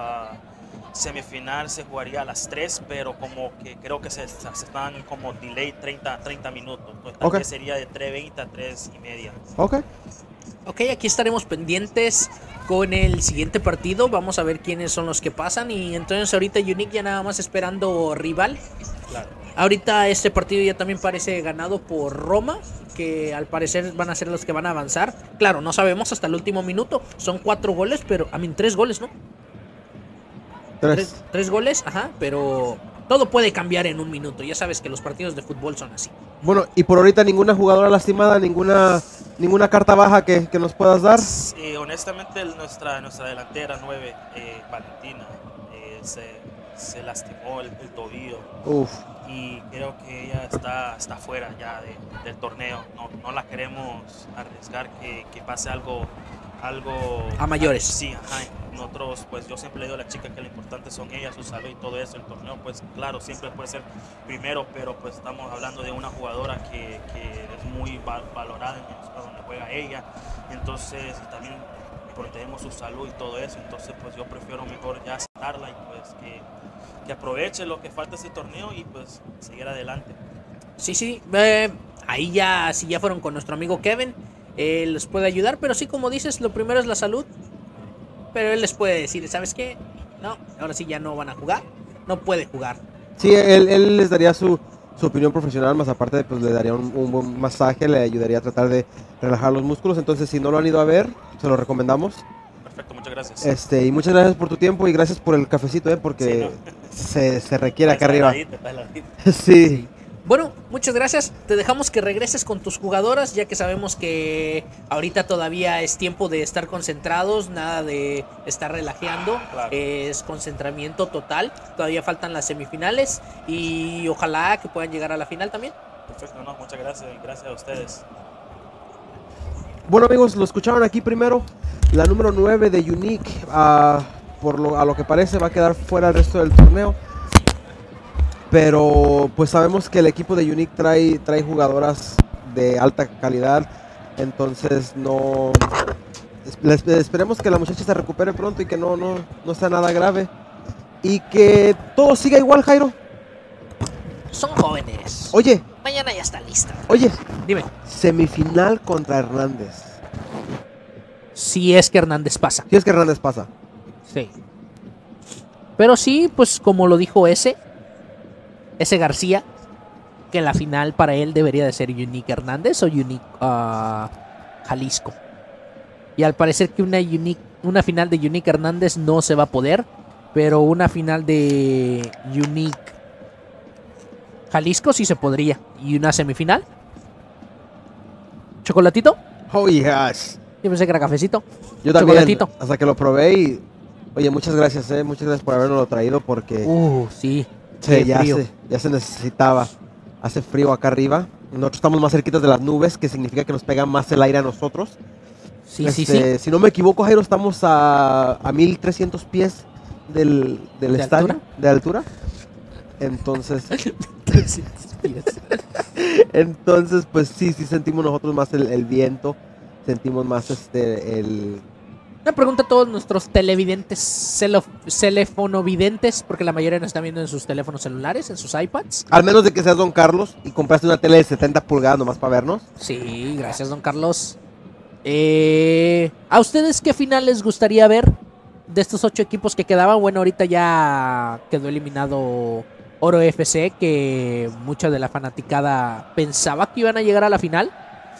semifinal se jugaría a las 3, pero como que creo que se están como delay 30 minutos. Entonces tal vez sería de 3:20 a 3:30. Ok, aquí estaremos pendientes con el siguiente partido. Vamos a ver quiénes son los que pasan. Y entonces ahorita Unique ya nada más esperando rival. Claro. Ahorita este partido ya también parece ganado por Roma, que al parecer van a ser los que van a avanzar. Claro, no sabemos hasta el último minuto. Son 4 goles, pero... 3 goles, ¿no? 3 goles, ajá, pero todo puede cambiar en un minuto. Ya sabes que los partidos de fútbol son así. Bueno, y por ahorita ninguna jugadora lastimada, ninguna carta baja que nos puedas dar. Honestamente, nuestra delantera 9, Valentina, se lastimó el tobillo. Uf. Y creo que ella está fuera ya del torneo. No la queremos arriesgar que pase algo a mayores. Sí, ajá. Nosotros, pues yo siempre le digo a la chica que lo importante son ellas, su salud y todo eso. El torneo, pues claro, siempre puede ser primero, pero pues estamos hablando de una jugadora que es muy valorada en el espacio donde juega ella. Entonces también protegemos su salud y todo eso. Entonces pues yo prefiero mejor ya sacarla y pues que aproveche lo que falta ese torneo y pues seguir adelante. Sí, ahí ya, si ya fueron con nuestro amigo Kevin, él les puede ayudar, pero sí, como dices, lo primero es la salud. Pero él les puede decir, ¿sabes qué? No, ahora sí ya no van a jugar, no puede jugar. Sí, él les daría su opinión profesional, más aparte pues le daría un buen masaje, le ayudaría a tratar de relajar los músculos. Entonces, si no lo han ido a ver, se lo recomendamos. Perfecto, muchas gracias. Y muchas gracias por tu tiempo y gracias por el cafecito, porque sí, no. se requiere acá arriba. Sí. Bueno, muchas gracias. Te dejamos que regreses con tus jugadoras, ya que sabemos que ahorita todavía es tiempo de estar concentrados, nada de estar relajeando. Claro. Es concentramiento total. Todavía faltan las semifinales y ojalá que puedan llegar a la final también. Perfecto, no, muchas gracias y gracias a ustedes. Bueno, amigos, lo escucharon aquí primero. La número 9 de Unique, a lo que parece, va a quedar fuera el resto del torneo. Pero pues sabemos que el equipo de Unique trae jugadoras de alta calidad. Entonces no... Esperemos que la muchacha se recupere pronto y que no sea nada grave. Y que todo siga igual, Jairo. Son jóvenes. Oye, Mañana ya está lista. oye, Dime. semifinal contra Hernández. Si es que Hernández pasa. Si es que Hernández pasa. Sí. Pero sí, pues como lo dijo ese García, que la final para él debería de ser Unique Hernández o Unique Jalisco. Y al parecer que una final de Unique Hernández no se va a poder, pero una final de Unique Jalisco sí se podría. ¿Y una semifinal? ¿Chocolatito? Oh, yes. Yo pensé que era cafecito. Yo también, Chocolatito. hasta que lo probé y... Oye, muchas gracias por habernoslo traído porque Sí. sí, qué frío. ya se necesitaba. Hace frío acá arriba. Nosotros estamos más cerquitas de las nubes, que significa que nos pega más el aire a nosotros. Sí. Si no me equivoco, Jairo, estamos a 1300 pies del estadio, altura? de altura. Entonces, pues sí sentimos nosotros más el viento, sentimos más Una pregunta a todos nuestros televidentes, telefonovidentes, porque la mayoría nos están viendo en sus teléfonos celulares, en sus iPads. Al menos de que seas Don Carlos y compraste una tele de 70 pulgadas nomás para vernos. Sí, gracias, don Carlos. ¿A ustedes qué final les gustaría ver de estos 8 equipos que quedaban? Bueno, ahorita ya quedó eliminado Oro FC, que mucha de la fanaticada pensaba que iban a llegar a la final.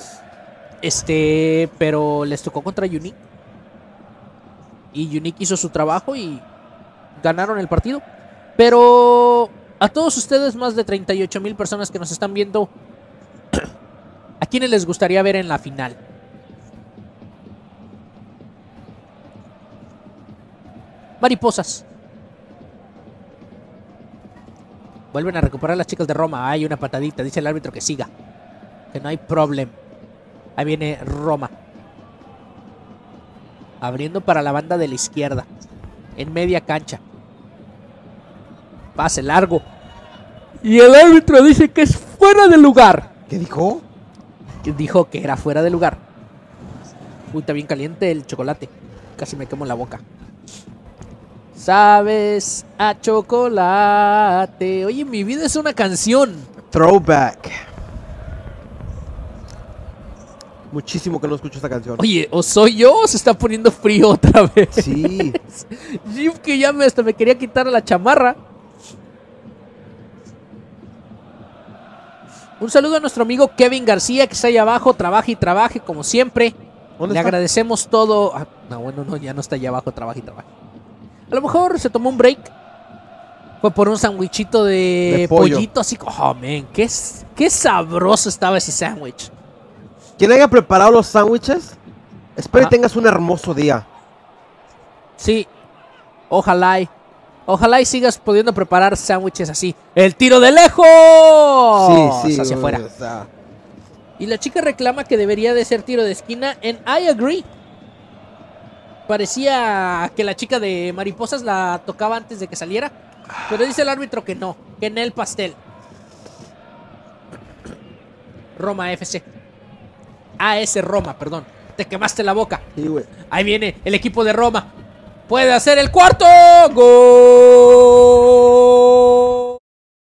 Pero les tocó contra Unique. Y Unique hizo su trabajo y ganaron el partido. Pero a todos ustedes, más de 38,000 personas que nos están viendo, ¿a quiénes les gustaría ver en la final? Mariposas. Vuelven a recuperar las chicas de Roma. Hay una patadita, dice el árbitro que siga, que no hay problema. Ahí viene Roma, abriendo para la banda de la izquierda, en media cancha. Pase largo y el árbitro dice que es fuera de lugar. ¿Qué dijo? Dijo que era fuera de lugar. Uy, está bien caliente el chocolate. Casi me quemo la boca. Sabes a chocolate. Oye, mi vida es una canción. Throwback. Muchísimo que no escucho esta canción. Oye, o soy yo o se está poniendo frío otra vez. Sí. Sí, que ya hasta me quería quitar la chamarra. Un saludo a nuestro amigo Kevin García, que está ahí abajo, trabaje y trabaje como siempre. ¿Dónde Le está? agradecemos todo. No, bueno, no, ya no está allá abajo, trabaje y trabaje. A lo mejor se tomó un break. Fue por un sandwichito de pollo. pollito, así. Oh, man, qué sabroso estaba ese sándwich. Quien haya preparado los sándwiches, espero Ajá. que tengas un hermoso día. Sí, ojalá y sigas pudiendo preparar sándwiches así. ¡El tiro de lejos! Sí, Hacia afuera. o sea, Y la chica reclama que debería de ser tiro de esquina en I agree. Parecía que la chica de Mariposas la tocaba antes de que saliera, pero dice el árbitro que no, que en el pastel. Roma FC. AS Roma, perdón. Te quemaste la boca. sí, güey. Ahí viene el equipo de Roma. Puede hacer el cuarto. ¡Gol!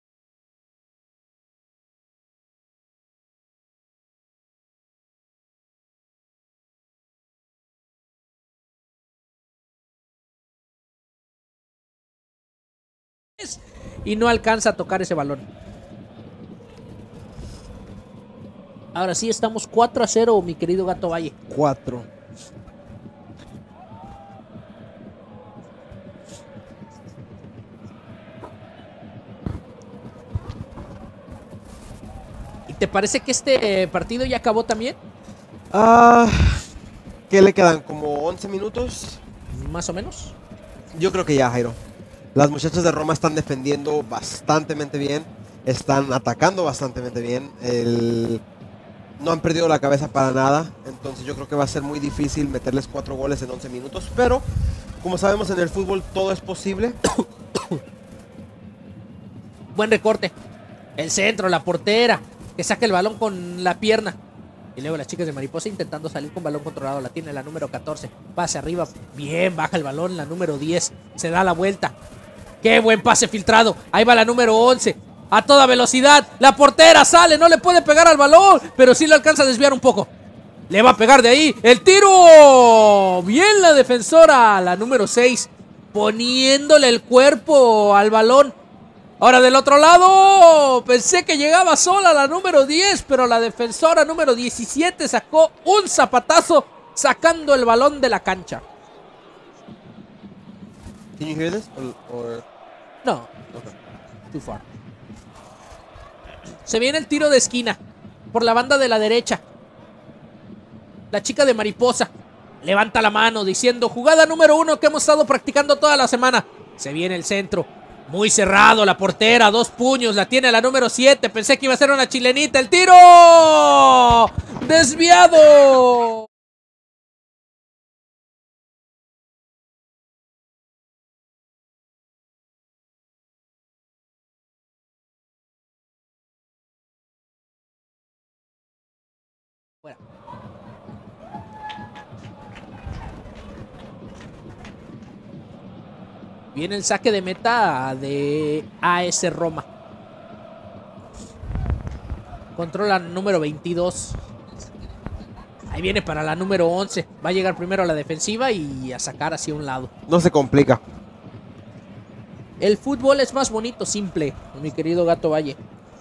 Y no alcanza a tocar ese balón. Ahora sí estamos 4-0, mi querido Gato Valle. 4. ¿Te parece que este partido ya acabó también? Ah, ¿qué le quedan? ¿Como 11 minutos? Más o menos. Yo creo que ya, Jairo. Las muchachas de Roma están defendiendo bastante bien. Están atacando bastante bien. No han perdido la cabeza para nada. Entonces yo creo que va a ser muy difícil meterles 4 goles en 11 minutos. Pero, como sabemos, en el fútbol todo es posible. Buen recorte. El centro, la portera, que saca el balón con la pierna. Y luego las chicas de Mariposa intentando salir con balón controlado. La tiene la número 14. Pase arriba. Bien, baja el balón. La número 10. Se da la vuelta. ¡Qué buen pase filtrado! Ahí va la número 11. A toda velocidad. La portera sale. No le puede pegar al balón. Pero sí lo alcanza a desviar un poco. Le va a pegar de ahí. ¡El tiro! Bien la defensora. La número 6. Poniéndole el cuerpo al balón. Ahora del otro lado, pensé que llegaba sola la número 10, pero la defensora número 17 sacó un zapatazo sacando el balón de la cancha. Can you hear this? No, too far. Se viene el tiro de esquina por la banda de la derecha. La chica de Mariposa levanta la mano diciendo: jugada número 1 que hemos estado practicando toda la semana. Se viene el centro. Muy cerrado, la portera, 2 puños, la tiene la número 7. Pensé que iba a ser una chilenita. ¡El tiro! ¡Desviado! Fuera. Viene el saque de meta de AS Roma. Controla número 22. Ahí viene para la número 11. Va a llegar primero a la defensiva y a sacar hacia un lado. No se complica. El fútbol es más bonito, simple, mi querido Gato Valle.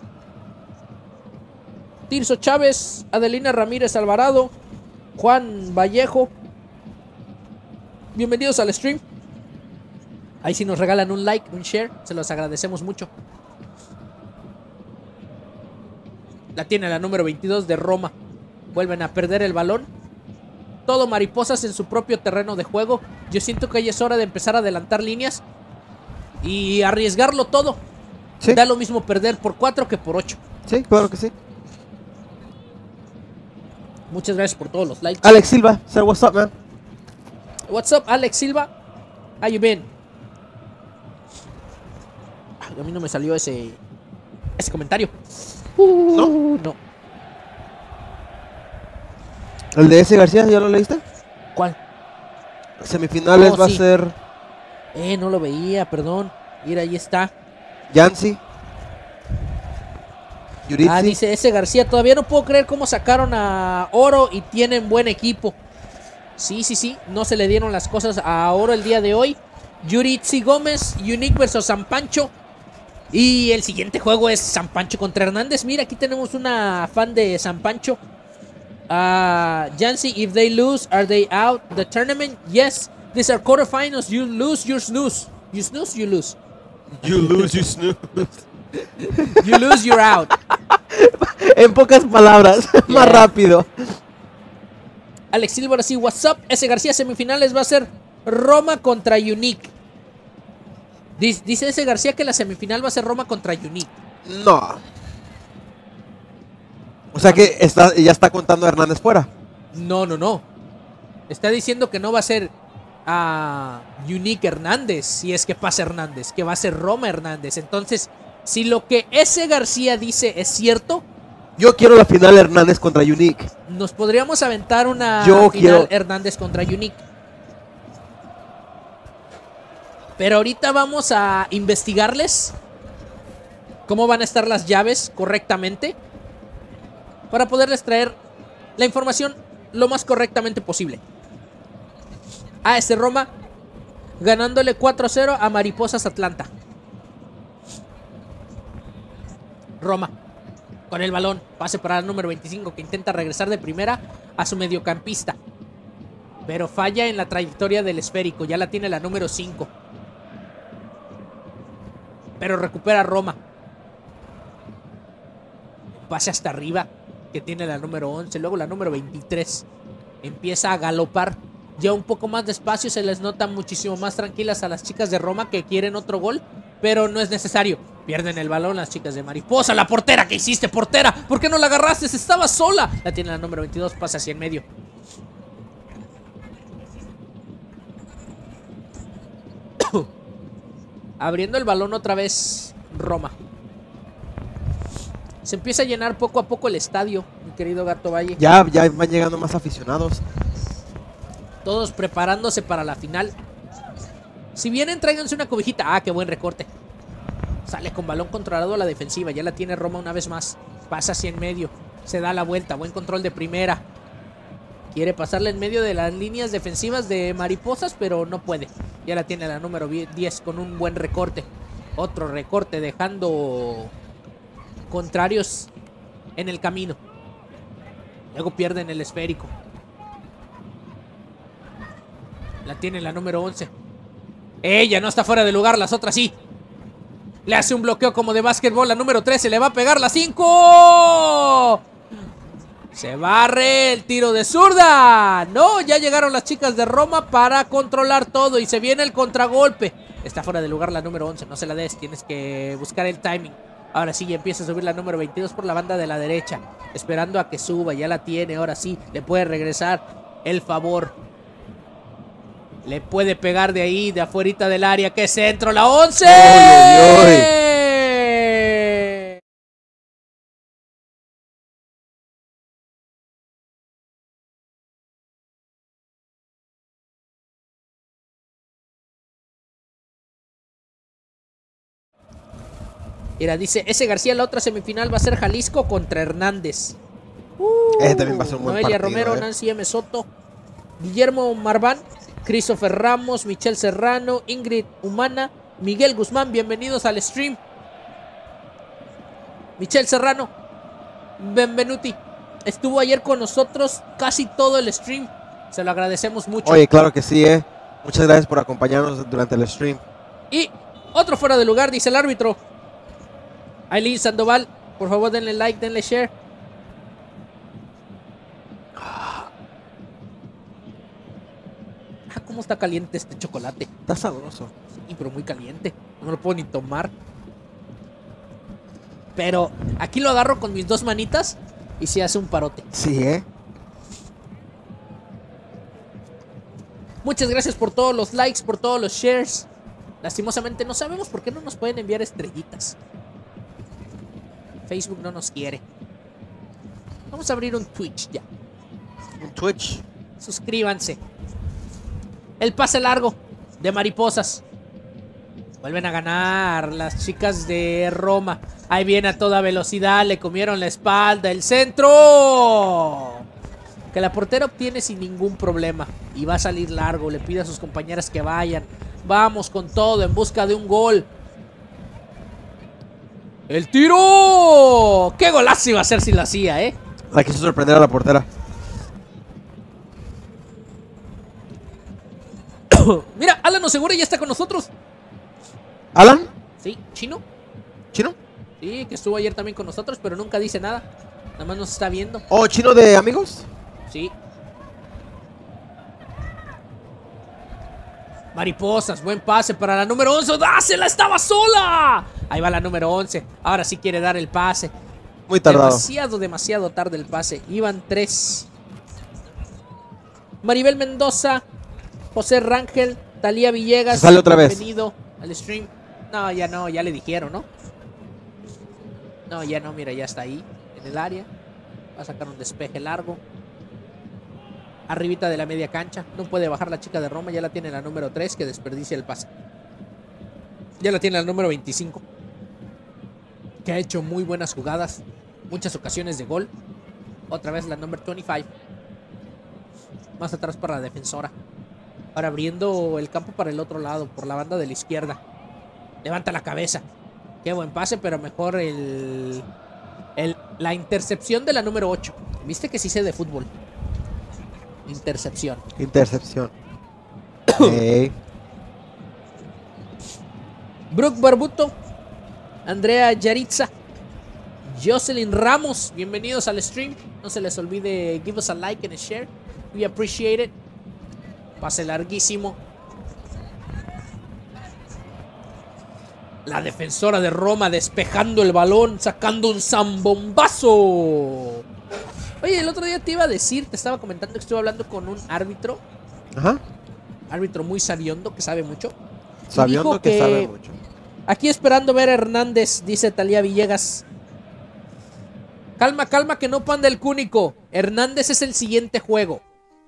Tirso Chávez, Adelina Ramírez Alvarado, Juan Vallejo. Bienvenidos al stream. Ahí si nos regalan un like, un share, se los agradecemos mucho. La tiene la número 22 de Roma. Vuelven a perder el balón. Todo Mariposas en su propio terreno de juego. Yo siento que ya es hora de empezar a adelantar líneas y arriesgarlo todo. ¿Sí? Da lo mismo perder por 4 que por 8. Sí, claro que sí. Muchas gracias por todos los likes. Alex Silva, say what's up, man. What's up, Alex Silva? How you been? A mí no me salió ese comentario. No. ¿El de ese García ya lo leíste? ¿Cuál? Semifinales Oh, va sí. a ser No lo veía, perdón. Mira, ahí está. Yancy, Yuritsi. Dice ese García. Todavía no puedo creer cómo sacaron a Oro y tienen buen equipo. Sí. No se le dieron las cosas a Oro el día de hoy. Yuritsi Gómez, Unique versus San Pancho. Y el siguiente juego es San Pancho contra Hernández. Mira, aquí tenemos una fan de San Pancho. Jancy, if they lose, are they out the tournament? Yes, these are quarterfinals. You lose, you snooze. You snooze, you lose. You lose, you snooze. You lose, you're out. En pocas palabras, más rápido. Alex Silva, sí, what's up? Ese García, semifinales va a ser Roma contra Unique. Dice ese García que la semifinal va a ser Roma contra Unique. No. O sea que ya está contando a Hernández fuera. No. Está diciendo que no va a ser Unique Hernández, si es que pasa Hernández, que va a ser Roma Hernández. Entonces, si lo que ese García dice es cierto, yo quiero la final Hernández contra Unique. nos podríamos aventar una final Hernández contra Unique. Pero ahorita vamos a investigarles cómo van a estar las llaves correctamente para poderles traer la información lo más correctamente posible. AS Roma ganándole 4-0 a Mariposas Atlanta. Roma con el balón, pase para el número 25 que intenta regresar de primera a su mediocampista, pero falla en la trayectoria del esférico. Ya la tiene la número 5, pero recupera Roma. Pase hasta arriba, que tiene la número 11. Luego la número 23. Empieza a galopar. Ya un poco más despacio, se les nota muchísimo más tranquilas a las chicas de Roma que quieren otro gol, pero no es necesario. Pierden el balón las chicas de Mariposa. La portera, ¿qué hiciste, portera? ¿Por qué no la agarraste? Estaba sola. La tiene la número 22, pasa hacia en medio. Abriendo el balón otra vez Roma. Se empieza a llenar poco a poco el estadio, mi querido Gato Valle. Ya van llegando más aficionados. Todos preparándose para la final. Si vienen, tráiganse una cobijita. Ah, qué buen recorte. Sale con balón controlado a la defensiva. Ya la tiene Roma una vez más. Pasa hacia en medio. Se da la vuelta. Buen control de primera. Quiere pasarle en medio de las líneas defensivas de Mariposas, pero no puede. Ya la tiene la número 10 con un buen recorte. Otro recorte dejando contrarios en el camino. Luego pierden el esférico. La tiene la número 11. Ella no está fuera de lugar, las otras sí. Le hace un bloqueo como de básquetbol. La número 13 le va a pegar la 5. Se barre el tiro de zurda. No, ya llegaron las chicas de Roma para controlar todo. Y se viene el contragolpe. Está fuera de lugar la número 11. No se la des, tienes que buscar el timing. Ahora sí, ya empieza a subir la número 22 por la banda de la derecha. Esperando a que suba, ya la tiene. Ahora sí, le puede regresar el favor. Le puede pegar de ahí, de afuerita del área. ¡Qué centro! ¡La 11! ¡Oy, oy, oy! Mira, dice, ese García, la otra semifinal va a ser Jalisco contra Hernández. Ese también va a ser un buen Noelia partido, Romero, Nancy M. Soto, Guillermo Marván, Christopher Ramos, Michelle Serrano, Ingrid Humana, Miguel Guzmán, bienvenidos al stream. Michelle Serrano, benvenuti. Estuvo ayer con nosotros casi todo el stream. Se lo agradecemos mucho. Oye, claro que sí, Muchas gracias por acompañarnos durante el stream. Y otro fuera de lugar, dice el árbitro. Aileen Sandoval, por favor denle like, denle share. Ah, cómo está caliente este chocolate. Está sabroso. Sí, pero muy caliente. No me lo puedo ni tomar. Pero aquí lo agarro con mis dos manitas y se hace un parote. Sí, Muchas gracias por todos los likes, por todos los shares. Lastimosamente no sabemos por qué no nos pueden enviar estrellitas. Facebook no nos quiere. Vamos a abrir un Twitch ya. Un Twitch. Suscríbanse. El pase largo de Mariposas. Vuelven a ganar las chicas de Roma. Ahí viene a toda velocidad. Le comieron la espalda. El centro. Que la portera obtiene sin ningún problema. Y va a salir largo. Le pide a sus compañeras que vayan. Vamos con todo en busca de un gol. ¡El tiro! ¡Qué golazo iba a ser si lo hacía, La quiso sorprender a la portera. Mira, Alan Osegura ya está con nosotros. ¿Alan? Sí, ¿Chino? ¿Chino? Sí, que estuvo ayer también con nosotros, pero nunca dice nada. Nada más nos está viendo. ¿Oh, Chino de amigos? Sí. Mariposas, buen pase para la número 11. ¡Dásela! ¡Estaba sola! Ahí va la número 11. Ahora sí quiere dar el pase. Muy tardado. Demasiado tarde el pase. Iban 3. Maribel Mendoza, José Rangel, Talía Villegas. Se sale otra vez. Bienvenido al stream. No, ya le dijeron, ¿no? No, ya no, mira, ya está ahí, en el área. Va a sacar un despeje largo. Arribita de la media cancha. No puede bajar la chica de Roma. Ya la tiene la número 3 que desperdicia el pase. Ya la tiene la número 25. Que ha hecho muy buenas jugadas. Muchas ocasiones de gol. Otra vez la número 25. Más atrás para la defensora. Ahora abriendo el campo para el otro lado. Por la banda de la izquierda. Levanta la cabeza. Qué buen pase, pero mejor la intercepción de la número 8. Viste que sí sé de fútbol. Intercepción. Brooke Barbuto, Andrea Yaritza, Jocelyn Ramos, bienvenidos al stream. No se les olvide give us a like and a share. We appreciate it. Pase larguísimo. La defensora de Roma despejando el balón, sacando un zambombazo. Oye, el otro día te iba a decir, te estaba comentando que estuve hablando con un árbitro. Ajá. Árbitro muy sabiondo, que sabe mucho. Sabiondo que sabe mucho. Aquí esperando ver a Hernández, dice Talía Villegas. Calma, calma, que no panda el cúnico. Hernández es el siguiente juego.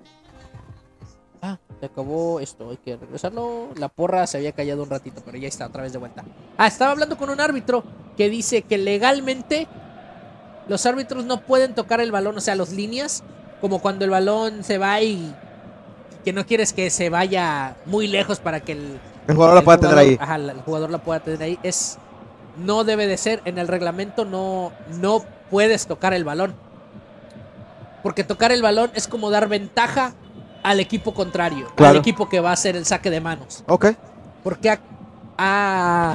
Ah, se acabó esto, hay que regresarlo. La porra se había callado un ratito, pero ya está otra vez de vuelta. Ah, estaba hablando con un árbitro que dice que legalmente los árbitros no pueden tocar el balón, o sea, los líneas, como cuando el balón se va y que no quieres que se vaya muy lejos para que el jugador la pueda tener ahí. Ajá, el jugador la pueda tener ahí. No debe de ser, en el reglamento no puedes tocar el balón. Porque tocar el balón es como dar ventaja al equipo contrario, claro, al equipo que va a hacer el saque de manos. Ok. Porque a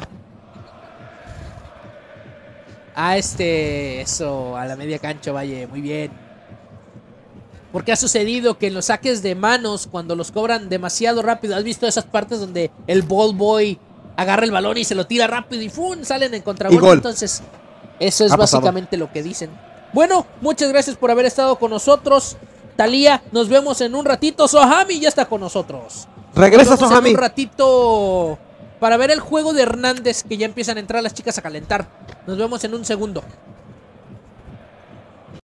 la media cancha, vaya, muy bien. Porque ha sucedido que en los saques de manos, cuando los cobran demasiado rápido, ¿has visto esas partes donde el ball boy agarra el balón y se lo tira rápido y ¡fum! Salen en contragolpe? Entonces, eso es básicamente lo que dicen. Bueno, muchas gracias por haber estado con nosotros. Talía, nos vemos en un ratito. Sohami ya está con nosotros. Regresa Sohami. En un ratito para ver el juego de Hernández, que ya empiezan a entrar las chicas a calentar. Nos vemos en un segundo.